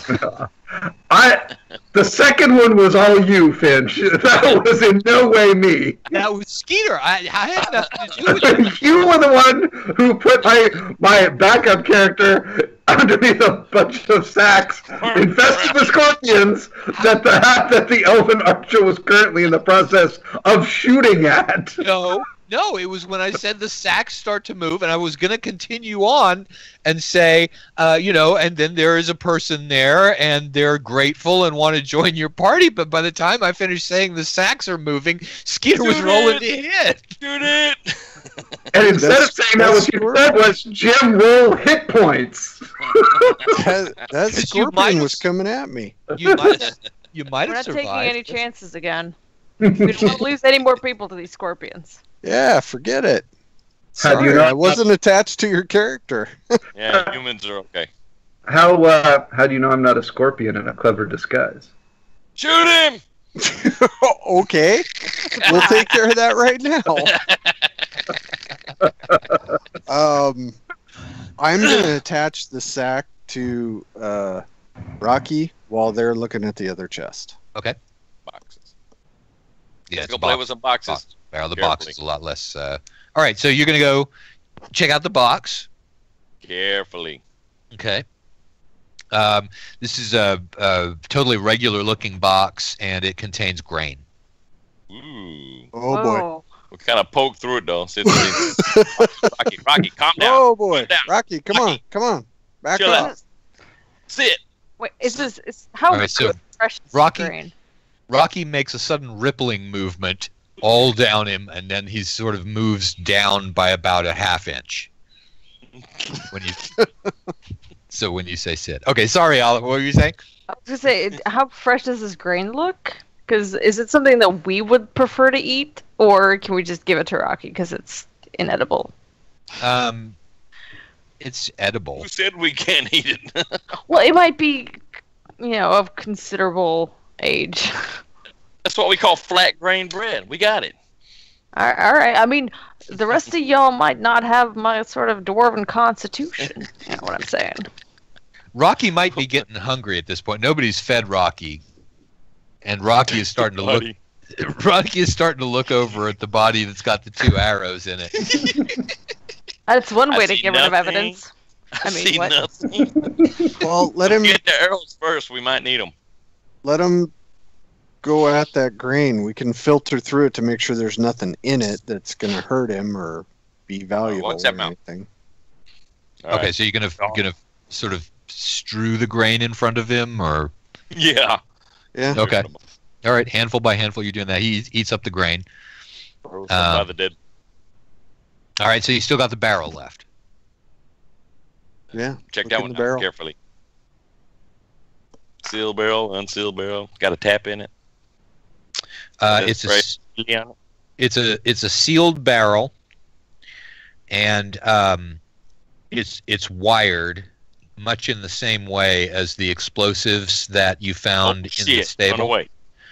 The second one was all you, Finch. That was in no way me. That was Skeeter. I had nothing to do with it. You were the one who put my backup character underneath a bunch of sacks infested with scorpions that the elven archer was currently in the process of shooting at. No, it was when I said the sacks start to move, and I was going to continue on and say, and then there is a person there, and they're grateful and want to join your party. But by the time I finished saying the sacks are moving, Skeeter was rolling to hit. Shoot it! And instead of saying that, what you said was, Jim, roll hit points. That scorpion was coming at me. You might We're have not survived. taking any chances again. We don't want to lose any more people to these scorpions. Yeah, forget it. How do you Sorry, know- I wasn't attached to your character. Yeah, humans are okay. How do you know I'm not a scorpion in a clever disguise? Shoot him! Okay, we'll take care of that right now. I'm gonna attach the sack to Rocky while they're looking at the other chest. Okay. Boxes. Yeah, Let's it's go a play box. with some boxes. Well, the Carefully. box is a lot less. All right, so you're going to go check out the box. Carefully. Okay. This is a totally regular-looking box, and it contains grain. Ooh. Oh boy. Whoa. We kind of poke through it though. Rocky, calm down. Oh boy. Calm down. Rocky, come on. Back Chill up. out. Sit. Wait, is how All right, so fresh is this Rocky- grain? Rocky makes a sudden rippling movement all down him, and then he sort of moves down by about a half inch. When you say sit. Okay, sorry, Olive. What were you saying? I was gonna say, how fresh does this grain look? Because is it something that we would prefer to eat, or can we just give it to Rocky because it's inedible? It's edible. Who said we can't eat it? Well, it might be, of considerable age. That's what we call flat grain bread. We got it. All right. I mean, the rest of y'all might not have my sort of dwarven constitution. You know what I'm saying? Rocky might be getting hungry at this point. Nobody's fed Rocky, and Rocky is starting to look. Rocky is starting to look over at the body that's got the 2 arrows in it. That's one way I to see get rid of nothing. evidence. I mean, see what? nothing. Well, let him Get the arrows first. We might need them. go at that grain. We can filter through it to make sure there's nothing in it that's going to hurt him or be valuable what's that or about? anything. Okay, so you're gonna sort of strew the grain in front of him, or Yeah. Yeah. okay, all right, handful by handful, you're doing that. He eats up the grain. By the dead. All right, so you still got the barrel left. Yeah. Check look that in one the out barrel. carefully. Sealed barrel, unsealed barrel. Got a tap in it. It's a sealed barrel, and it's wired much in the same way as the explosives that you found in the Run stable. away.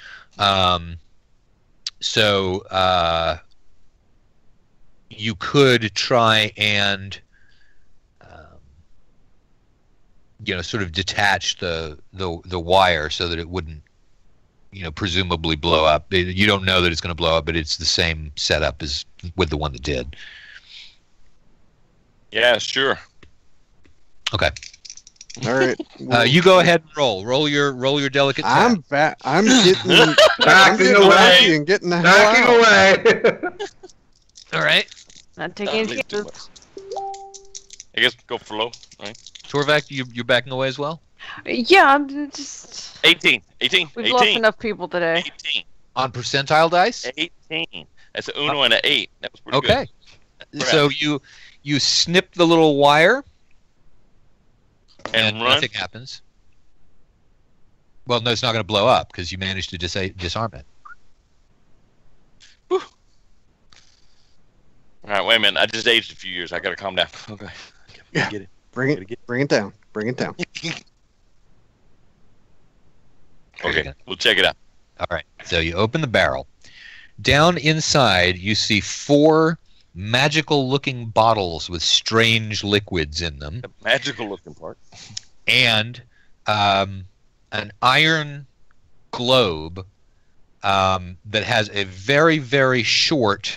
So you could try and sort of detach the wire so that it wouldn't presumably blow up. You don't know that it's going to blow up, but it's the same setup as with the one that did. Yeah, sure. Okay. All right. You go ahead and roll your delicate I'm tap. back. I'm getting I'm Backing getting away. Rocky and getting the hell out. Backing away. All right. Not taking any Leave too chances. I guess go for low. Right. Torvak, you're backing away as well? Yeah, I'm just. 18. We've lost enough people today. 18. On percentile dice? 18. That's an Uno and an 8. That was pretty Okay. good. So you snip the little wire And run. nothing happens. Well, no, it's not going to blow up because you managed to disarm it. Whew. All right, wait a minute. I just aged a few years. I got to calm down. Okay. Yeah. Get it. Bring it down. Bring it down. Okay, we'll check it out. All right. So you open the barrel. Down inside, you see 4 magical-looking bottles with strange liquids in them, The magical looking part. and an iron globe that has a very, very short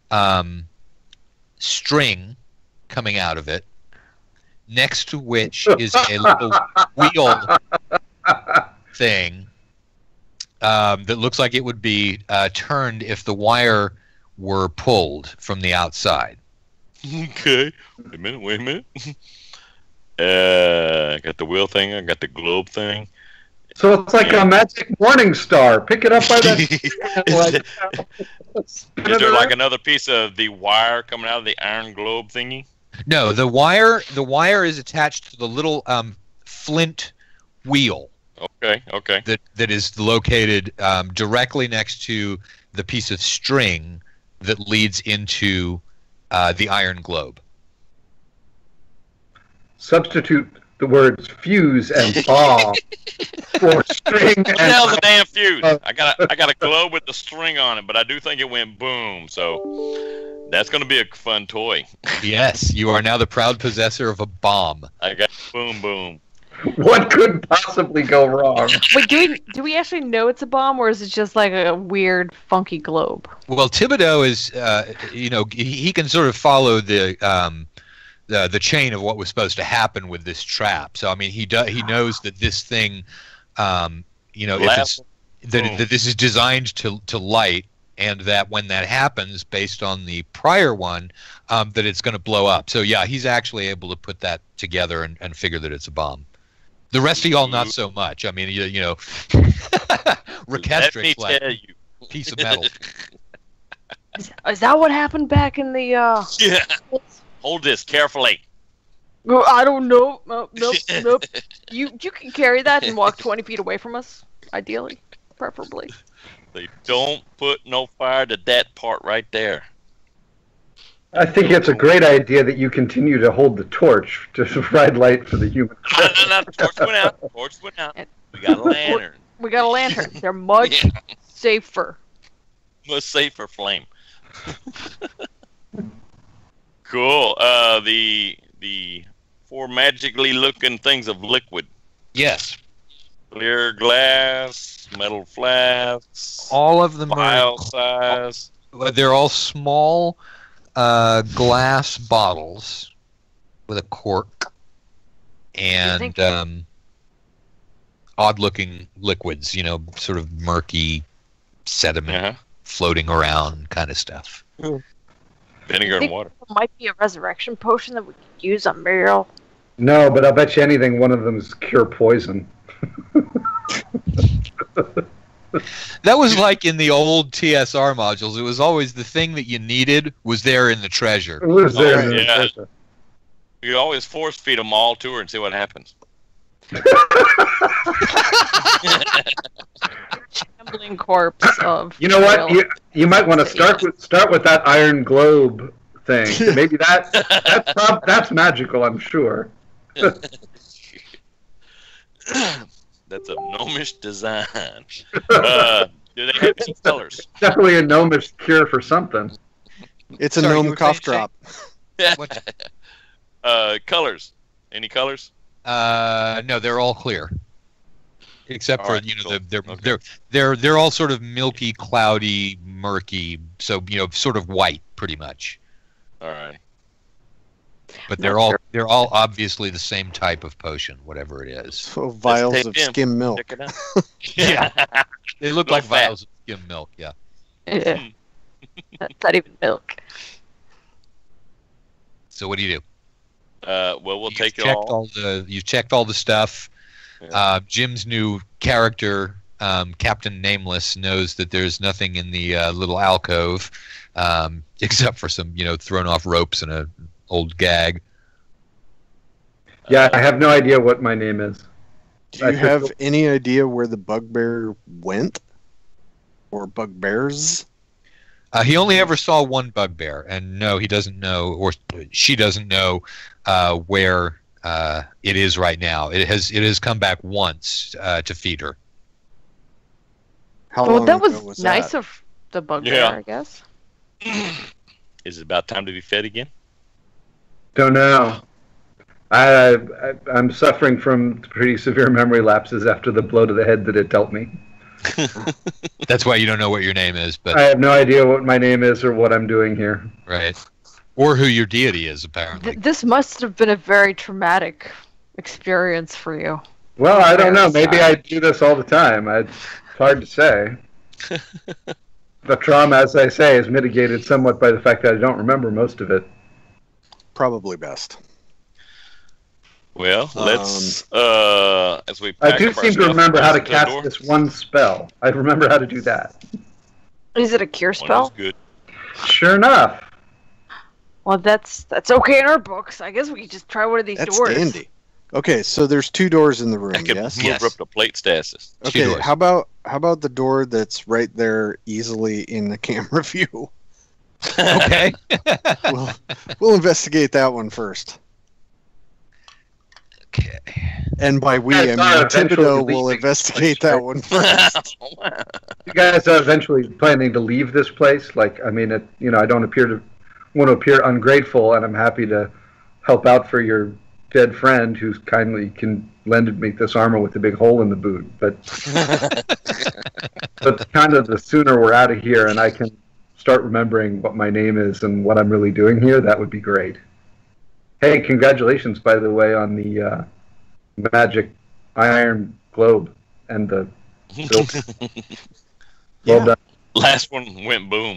string coming out of it, next to which is a little wheel thing that looks like it would be turned if the wire were pulled from the outside. Okay. Wait a minute. I got the wheel thing. I got the globe thing. So it's like a magic morning star. Pick it up by that. Is there like another piece of the wire coming out of the iron globe thingy? No, the wire is attached to the little flint wheel Okay. that is located directly next to the piece of string that leads into the iron globe. Substitute the words fuse and bomb for string What the hell's a and damn fuse? I got a globe with the string on it, but I do think it went boom. So that's gonna be a fun toy. Yes, you are now the proud possessor of a bomb. I got boom boom. what could possibly go wrong? Wait, do we actually know it's a bomb, or is it just like a weird, funky globe? Well, Thibodeau is, he can sort of follow the the chain of what was supposed to happen with this trap. So I mean, he knows that this thing, if it's that this is designed to light, and that when that happens, based on the prior one, that it's going to blow up. So yeah, he's actually able to put that together and figure that it's a bomb. The rest of y'all, not so much. I mean, Rekestric's like piece of metal. Is that what happened back in the? Yeah. Hold this carefully. Well, I don't know. Nope. You can carry that and walk 20 feet away from us, ideally, preferably. They don't put no fire to that part right there. I think it's a great idea that you continue to hold the torch to provide light for the human. No, torch went out. Torch went out. We got a lantern. We got a lantern. They're much safer. Much safer flame. Cool. The 4 magically looking things of liquid. Yes. Clear glass, metal flasks. All of them vial size. They're all small glass bottles with a cork and odd-looking liquids. Sort of murky sediment floating around, kind of stuff. Vinegar and water. It might be a resurrection potion that we could use on Muriel. No, but I'll bet you anything one of them is cure poison. That was like in the old TSR modules. It was always the thing that you needed was there in the treasure. It was there in the yeah. treasure. You always force feed them all to her and see what happens. Shambling corpse of. You know what? You might want to start with that iron globe thing. Maybe that's magical. I'm sure. That's a gnomish design. Do they have any colors? Definitely a gnomish cure for something. It's a gnome cough drop. Colors. Any colors? No, they're all clear. Except for cool. they're all sort of milky, cloudy, murky. So sort of white, pretty much. All right. But they're all obviously the same type of potion, whatever it is. So vials of skim milk. Check it out. Yeah, they look like vials of skim milk. Yeah. Yeah. That's not even milk. So what do you do? Well, we'll take it all. You've checked all the stuff. Yeah. Jim's new character, Captain Nameless, knows that there's nothing in the little alcove except for some, thrown off ropes and a old gag. Yeah, I have no idea what my name is. Do you have any idea where the bugbear went? Or bugbears? He only ever saw one bugbear, and no, he doesn't know, or she doesn't know where it is right now. It has come back once to feed her. How long that ago was that? nice of the bugbear, I guess. Is it about time to be fed again? Don't know. I'm suffering from pretty severe memory lapses after the blow to the head that it dealt me. That's why you don't know what your name is, but I have no idea what my name is or what I'm doing here. right, or who your deity is, apparently. This must have been a very traumatic experience for you. Well, I don't know. Maybe I do this all the time. It's hard to say. The trauma, as I say, is mitigated somewhat by the fact that I don't remember most of it. Probably best. Well, let's as we. I do seem to remember how to cast this one spell. I remember how to do that. Is it a cure spell? Good. Sure enough. Well, that's okay in our books. I guess we could just try one of these That's doors. dandy. Okay, so there's 2 doors in the room, I can yes? move up the plate stasis. Okay, doors. how about the door that's right there easily in the camera view? Okay. We'll investigate that one first. Okay. And by we, I mean Thibodeau will investigate that one first. You guys are eventually planning to leave this place? Like, I mean, I don't want to appear ungrateful, and I'm happy to help out for your dead friend who's kindly lended me this armor with the big hole in the boot. But kind of the sooner we're out of here and I can start remembering what my name is and what I'm really doing here, that would be great. Hey, congratulations, by the way, on the magic iron globe and the silk. Well done. Last one went boom.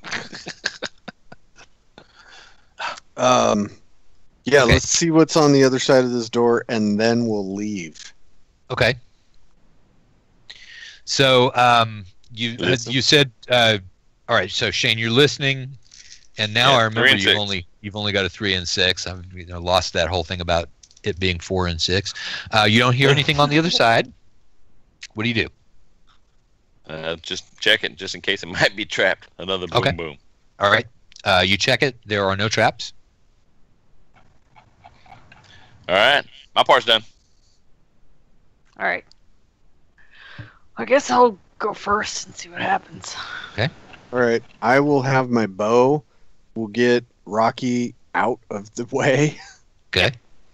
Yeah, Okay. let's see what's on the other side of this door, and then we'll leave. Okay. So you said all right. So Shane, you're listening, and now Yeah, I remember 3 and 6. you've only got a 3 and 6. I've lost that whole thing about it being 4 and 6. You don't hear anything on the other side. What do you do? Just check it, just in case it might be trapped. Another boom Okay. boom. All right. You check it. There are no traps. All right, my part's done. All right. I guess I'll go first and see what happens. All right, I will have my bow. We'll get Rocky out of the way. Okay.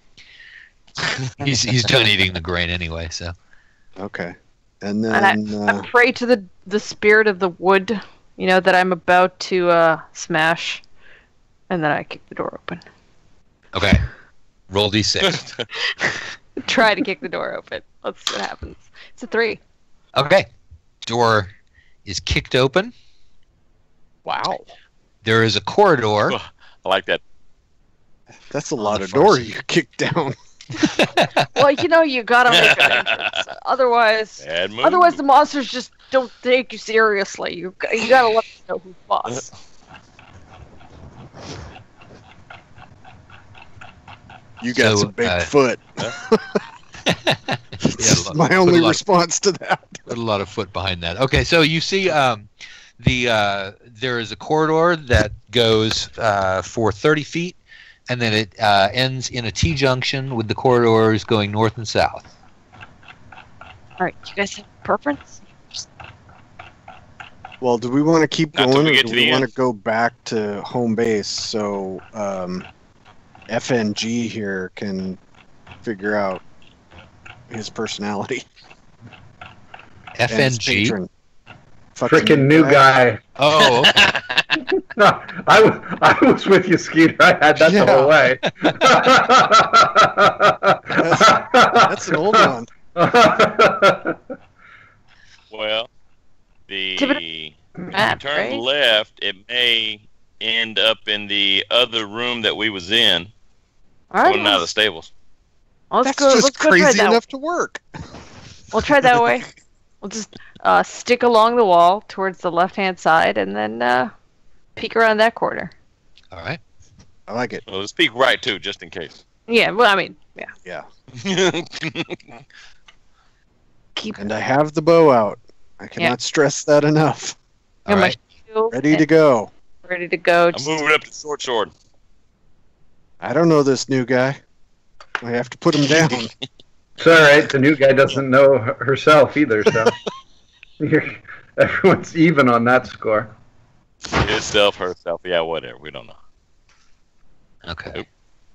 He's done eating the grain anyway. So Okay, and And then I pray to the spirit of the wood, that I'm about to smash, and then I kick the door open. okay. Roll d6. Try to kick the door open. Let's see what happens. It's a 3. Okay. Door is kicked open. wow, There is a corridor. I like that. that's a On lot the of far door side. you kicked down. Well, you gotta make an entrance. Otherwise, Bad move. otherwise the monsters just don't take you seriously. You gotta let them know who's boss. You got So, some big foot. That's my only response to that. Put a lot of foot behind that. Okay, so you see there is a corridor that goes for 30 feet, and then it ends in a T-junction with the corridors going north and south. All right, you guys have a preference? Well, do we want to keep Not till going, we or get do to we the want end. to go back to home base so FNG here can figure out his personality? and his FNG. patron? Frickin' new guy. Oh, okay. No, I was with you, Skeeter. I had that the whole way. That's an old one. Well, if you Map, turn right? left, it may end up in the other room that we was in, All right, going out of the stables. let's That's go. just Let's go try crazy that. enough to work. We'll try that way. We'll just stick along the wall towards the left-hand side, and then peek around that corner. All right. I like it. Well, let's peek right too, just in case. Yeah. Well, I mean, yeah. Yeah. Keep And I have the bow out. I cannot stress that enough. All my right. shield Ready to and go. ready to go. I'm moving up to short sword. I don't know this new guy. I have to put him down. It's all right. The new guy doesn't know herself either, so everyone's even on that score. Himself, herself, yeah, whatever. We don't know. Okay.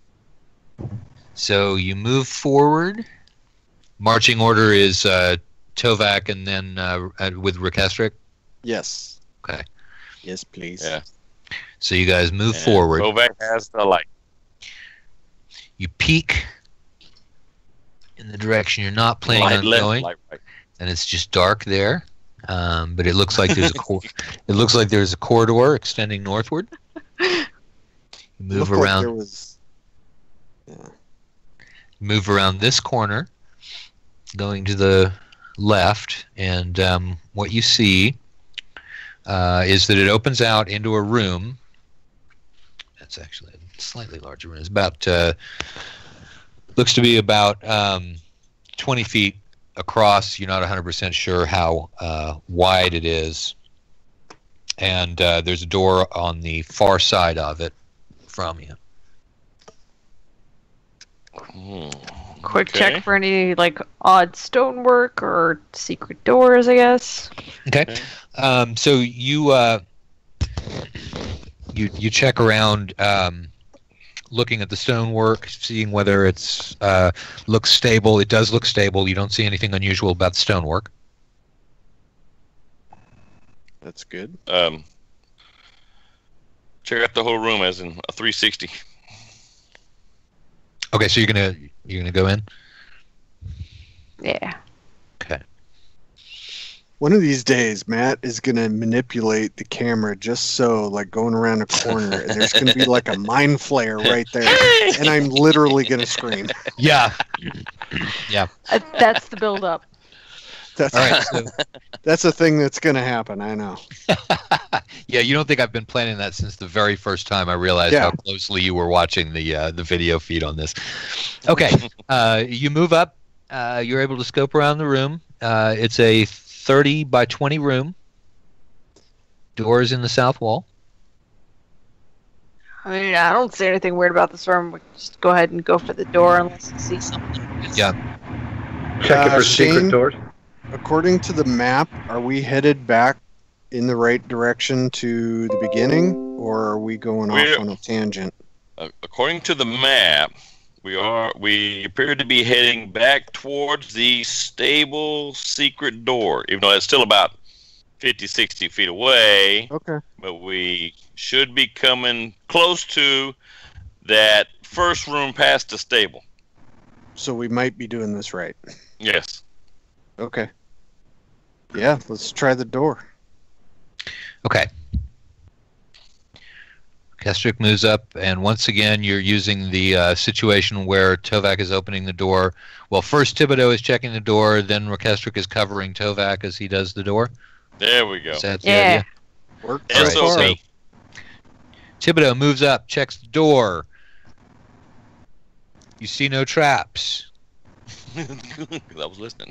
So you move forward. Marching order is Tovak and then with Rikestric. Yes. Okay. Yes, please. Yeah. So you guys move And forward. Kovac has the light. You peek in the direction you're not planning Light on left, going, light right. and it's just dark there. But it looks like there's it looks like there's a corridor extending northward. You move Looked like around. there was... Yeah. Move around this corner, going to the left, and what you see is that it opens out into a room. That's actually a slightly larger room. It's about looks to be about 20 feet across. You're not 100% sure how wide it is, and there's a door on the far side of it from you. Quick Okay. check for any odd stonework or secret doors, I guess. Okay. So you you check around, looking at the stonework, seeing whether it's looks stable. It does look stable. You don't see anything unusual about the stonework. That's good. Check out the whole room as in a 360. Okay, so you're gonna go in. Yeah. Okay. One of these days, Matt is going to manipulate the camera just so, like going around a corner, and there's going to be like a mind flare right there, and I'm literally going to scream. Yeah. Yeah. That's the build-up. That's All right. So, that's a thing that's going to happen. I know. yeah, you don't think I've been planning that since the very first time I realized how closely you were watching the video feed on this. Okay. You move up. You're able to scope around the room. It's a 30 by 20 room. Doors in the south wall. I mean, I don't see anything weird about this room. We just go ahead and go for the door unless you see something. Yeah. Check it for Shane, secret doors. According to the map, are we headed back in the right direction to the beginning, or are we going off on a tangent? According to the map, we appear to be heading back towards the stable secret door, even though it's still about 50, 60 feet away. Okay. But we should be coming close to that first room past the stable. So we might be doing this right. Yes. Okay. Yeah, let's try the door. Okay. Kestrick moves up, and once again, you're using the situation where Tovak is opening the door. Well, first Thibodeau is checking the door, then Kestrick is covering Tovak as he does the door. There we go. Is that the idea? Worked All right, so far. so Thibodeau moves up, checks the door. You see no traps. I was listening.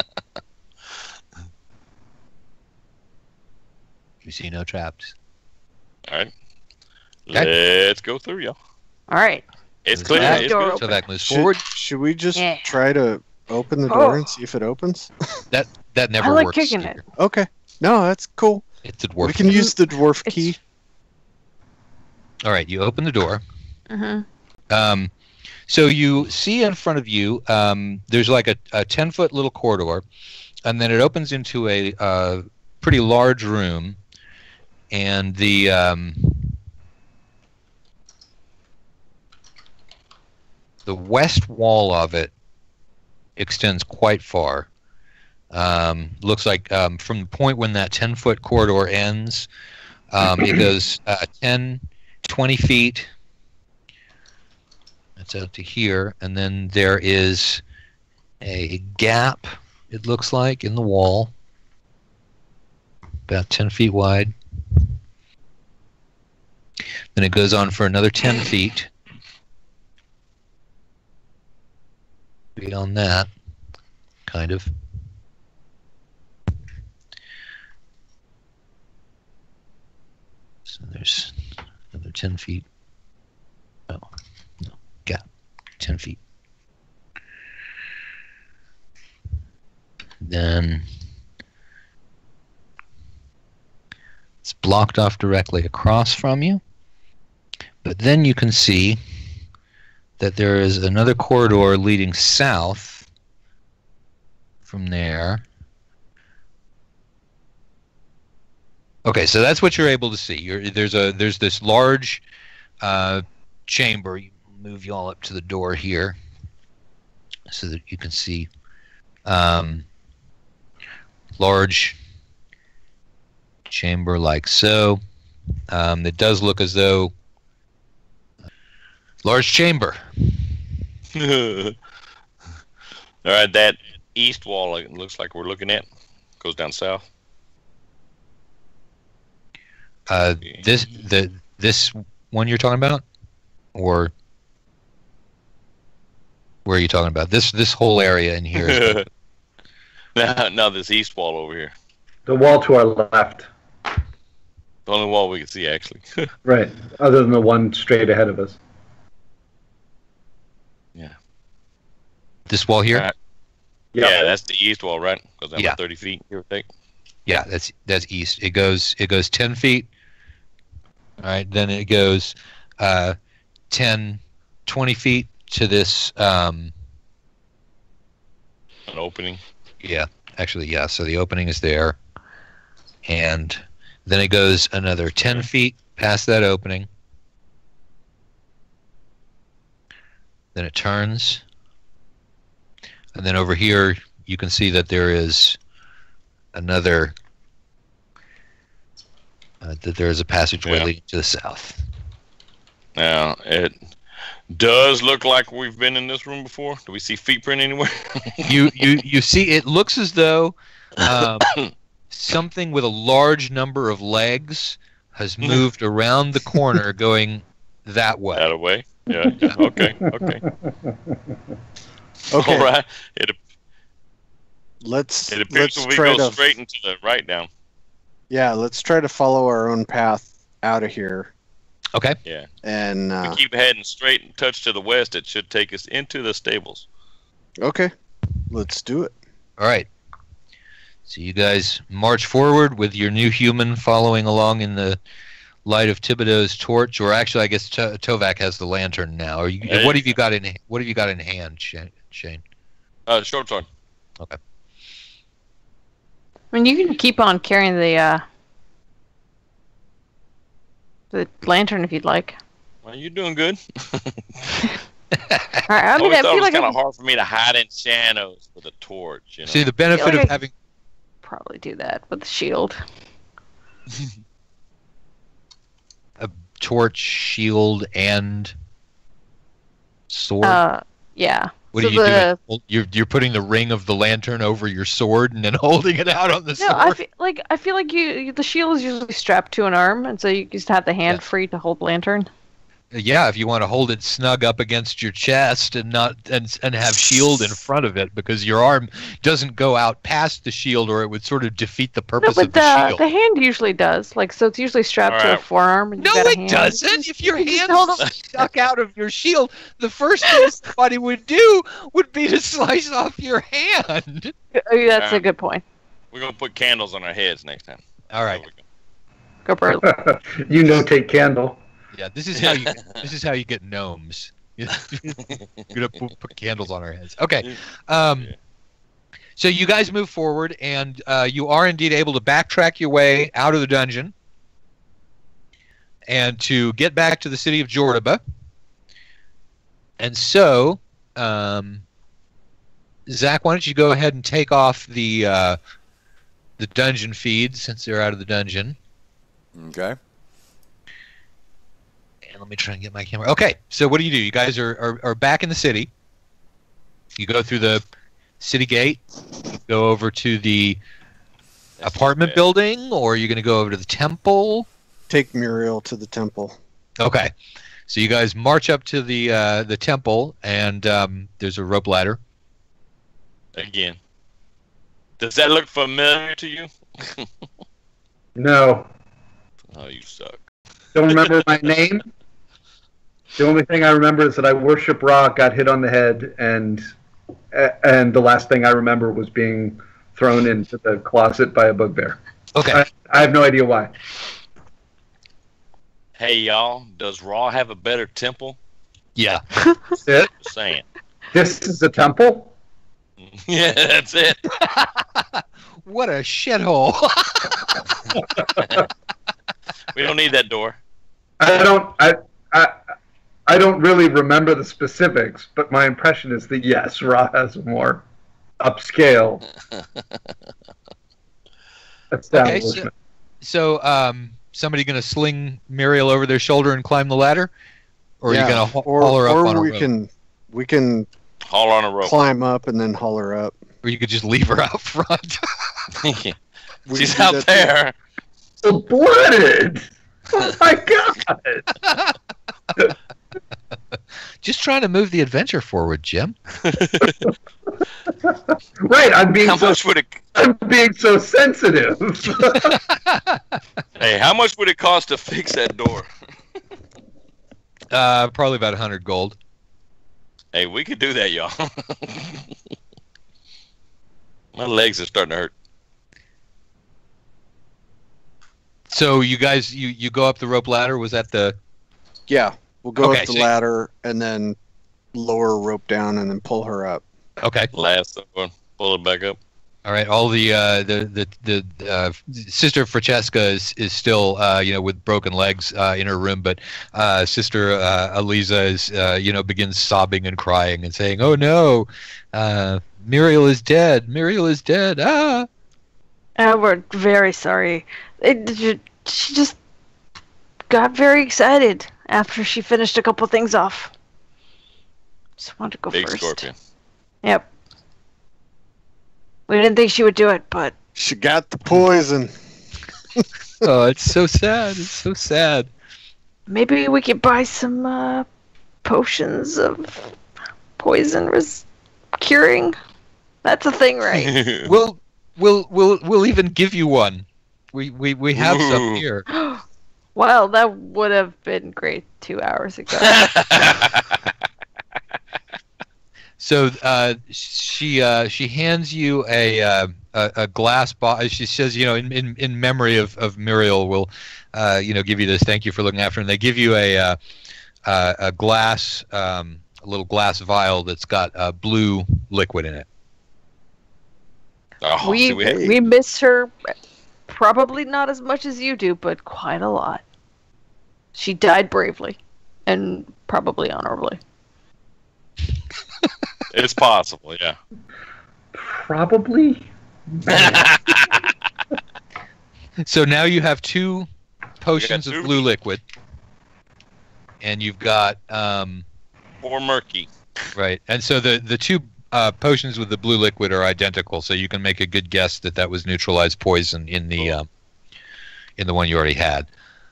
You see no traps. All right. Okay. Let's go through, y'all. All right. It's clear. That It's good. Tovak moves forward. Should we just Yeah. try to open the door and see if it opens? That never I like works. kicking here. it. Okay. No, that's cool. It's a dwarf. We can use the dwarf It's- key. All right, you open the door. Mm-hmm. So you see in front of you, there's like a 10-foot little corridor, and then it opens into a pretty large room, and the west wall of it extends quite far. Looks like from the point when that 10-foot corridor ends, it goes 10, 20 feet. That's out to here, and then there is a gap, it looks like, in the wall, about 10 feet wide. Then it goes on for another 10 feet. Beyond that, kind of. So there's another 10 feet. Oh, no, gap, 10 feet. Then it's blocked off directly across from you. But then you can see that there is another corridor leading south from there. Okay, so that's what you're able to see. There's this large chamber. You move you all up to the door here so that you can see large chamber like so. It does look as though large chamber. All right, that east wall it looks like we're looking at goes down south. This one you're talking about, or where are you talking about? This whole area in here. Is no, this east wall over here. The wall to our left. The only wall we can see, actually. Right. Other than the one straight ahead of us. Yeah. This wall here. Yep. Yeah, that's the east wall, right? Goes down Yeah. about 30 feet, give or take. Yeah, that's east. It goes 10 feet. All right, then it goes 10, 20 feet to this. An opening. Yeah, actually, yeah. So the opening is there, and then it goes another 10 feet past that opening. Then it turns. And then over here, you can see that there is another, that there is a passageway leading to the south. Now, it does look like we've been in this room before. Do we see feet print anywhere? You see, it looks as though something with a large number of legs has moved around the corner going that way. That way? Yeah. Okay. Okay. All right. It appears we go straight into the right now. Yeah, let's try to follow our own path out of here. Okay. Yeah. And we keep heading straight and touch to the west. It should take us into the stables. Okay. Let's do it. All right. So you guys march forward with your new human following along in the light of Thibodeau's torch, or actually, I guess Tovak has the lantern now. What have you got in? What have you got in hand, Shane? Short sword. Okay. I mean, you can keep on carrying the lantern if you'd like. Well, you're doing good. I mean, I feel it was like kind of hard for me to hide in shadows with a torch. You know? See, the benefit of having probably do that with the shield. a torch, shield, and sword. Yeah. What do you do? You're putting the ring of the lantern over your sword and then holding it out on the sword. I feel like the shield is usually strapped to an arm, and so you just have the hand free to hold the lantern. Yeah, if you want to hold it snug up against your chest and not and have shield in front of it, because your arm doesn't go out past the shield, or it would sort of defeat the purpose of the shield. The hand usually does. So it's usually strapped to a forearm. And no, it doesn't. If your hand's stuck out of your shield, the first thing somebody would do would be to slice off your hand. That's a good point. We're gonna put candles on our heads next time. All right. Go Bert. You notate candle. Yeah, this is how you get gnomes. You're gonna put candles on our heads. Okay. So you guys move forward, and you are indeed able to backtrack your way out of the dungeon and to get back to the city of Jordoba. And so, Zach, why don't you go ahead and take off the dungeon feed since they're out of the dungeon? Okay. Let me try and get my camera. Okay, so what do? You guys are back in the city. You go through the city gate, go over to the apartment building, or are you going to go over to the temple? Take Muriel to the temple. Okay, so you guys march up to the temple, and there's a rope ladder. Again. Does that look familiar to you? No. Oh, you suck. Don't remember my name? The only thing I remember is that I worship Ra, got hit on the head, and the last thing I remember was being thrown into the closet by a bugbear. Okay. I have no idea why. Hey, y'all, does Ra have a better temple? Yeah. That's it? Just saying. This is the temple? Yeah, that's it. What a shithole. We don't need that door. I don't really remember the specifics, but my impression is that yes, Ra has a more upscale establishment. Okay, so somebody going to sling Muriel over their shoulder and climb the ladder, or are you going to haul her up on a rope? We can haul on a rope, climb up, and then haul her up. Or you could just leave her out front. She's out there. Blooded. Oh my god! Just trying to move the adventure forward, Jim. Right, I'm being so sensitive. Hey, how much would it cost to fix that door? Probably about 100 gold. Hey, we could do that, y'all. My legs are starting to hurt. So you guys, you go up the rope ladder. Was that the? Yeah, we'll go up the ladder and then lower a rope down and then pull her up. Okay. Lasso, pull it back up. All right, all the Sister Francesca is still with broken legs in her room, but Sister Eliza is begins sobbing and crying and saying, "Oh no, Muriel is dead! Muriel is dead! Ah!" We're very sorry. She just got very excited after she finished a couple things off. Just wanted to go Big first. scorpion. Yep. We didn't think she would do it, but She got the poison. Oh, it's so sad. It's so sad. maybe we could buy some potions of poison curing. That's a thing, right? We'll even give you one. We have some here. Well, that would have been great 2 hours ago. So she hands you a glass bottle. She says, in memory of Muriel, we'll give you this. Thank you for looking after her. And they give you a glass, a little glass vial that's got blue liquid in it. Oh, we miss her, probably not as much as you do, but quite a lot. She died bravely, and probably honorably. It's possible, yeah. Probably. So now you have 2 potions of blue liquid, and you've got More murky. right. And so the 2 potions with the blue liquid are identical, so you can make a good guess that was neutralized poison in the one you already had.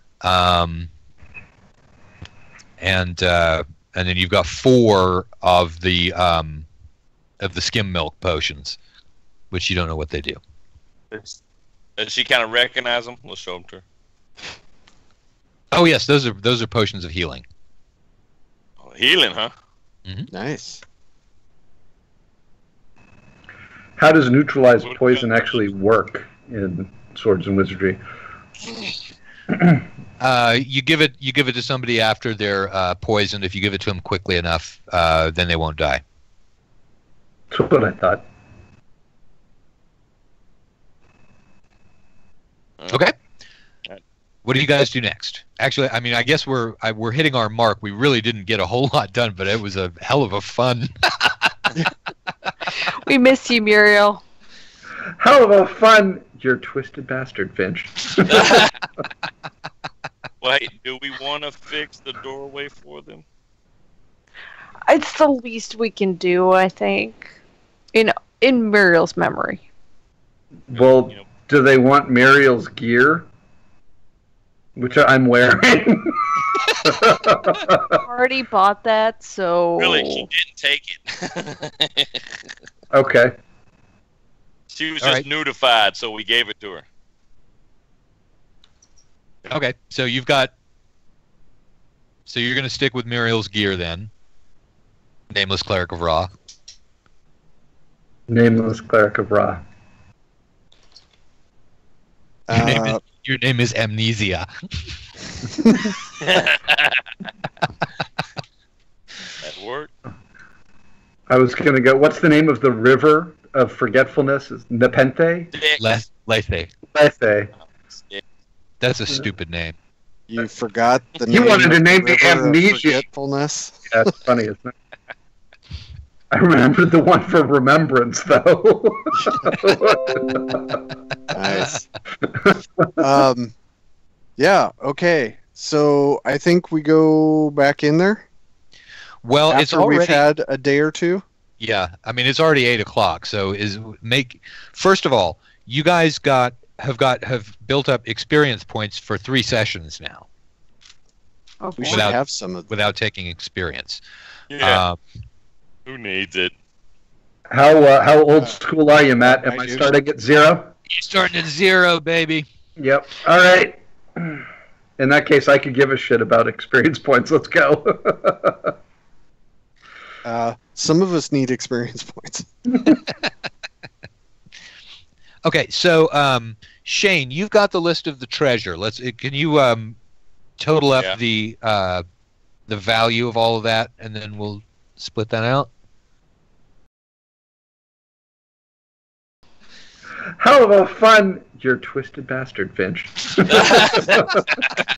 And then you've got 4 of the skim milk potions, which you don't know what they do. Does she kind of recognize them? Let's show them to her. Oh yes, those are potions of healing. Oh, healing, huh? Nice. How does neutralized poison actually work in Swords and Wizardry? You give it to somebody after they're poisoned. If you give it to them quickly enough, then they won't die. That's what I thought. Okay. What do you guys do next? Actually, I mean, I guess we're hitting our mark. We really didn't get a whole lot done, but it was a hell of a fun. We miss you, Muriel. Hell of a fun, you twisted bastard, Finch. Wait, do we want to fix the doorway for them? It's the least we can do, I think. In Muriel's memory. Well, do they want Muriel's gear? Which I'm wearing. Already bought that, so... Really, she didn't take it. Okay. She was All just right. notified, so we gave it to her. Okay, so you're going to stick with Muriel's gear then. Nameless Cleric of Ra. Nameless Cleric of Ra. Your name is Amnesia. That worked. I was going to go, what's the name of the river of forgetfulness? Is Nepenthe? Lethe. Lethe. That's a stupid name. You forgot the You name. wanted to of name the the river of amnesia. Forgetfulness. Yeah, it's funny, isn't it? I remembered the one for remembrance, though. Nice. Yeah. Okay. So I think we go back in there. Well, after it's already we've had a day or two. Yeah, I mean it's already 8 o'clock. So first of all, you guys have built up experience points for 3 sessions now. Oh, We boy. should have some of them. without taking experience. Yeah. Who needs it? How old school are you, Matt? Am I I do. starting at 0? You're starting at 0, baby. Yep. All right. In that case, I could give a shit about experience points. Let's go. Some of us need experience points. Okay, so Shane, you've got the list of the treasure. Can you total up the value of all of that, and then we'll split that out. hell of a fun. You're a twisted bastard, Finch.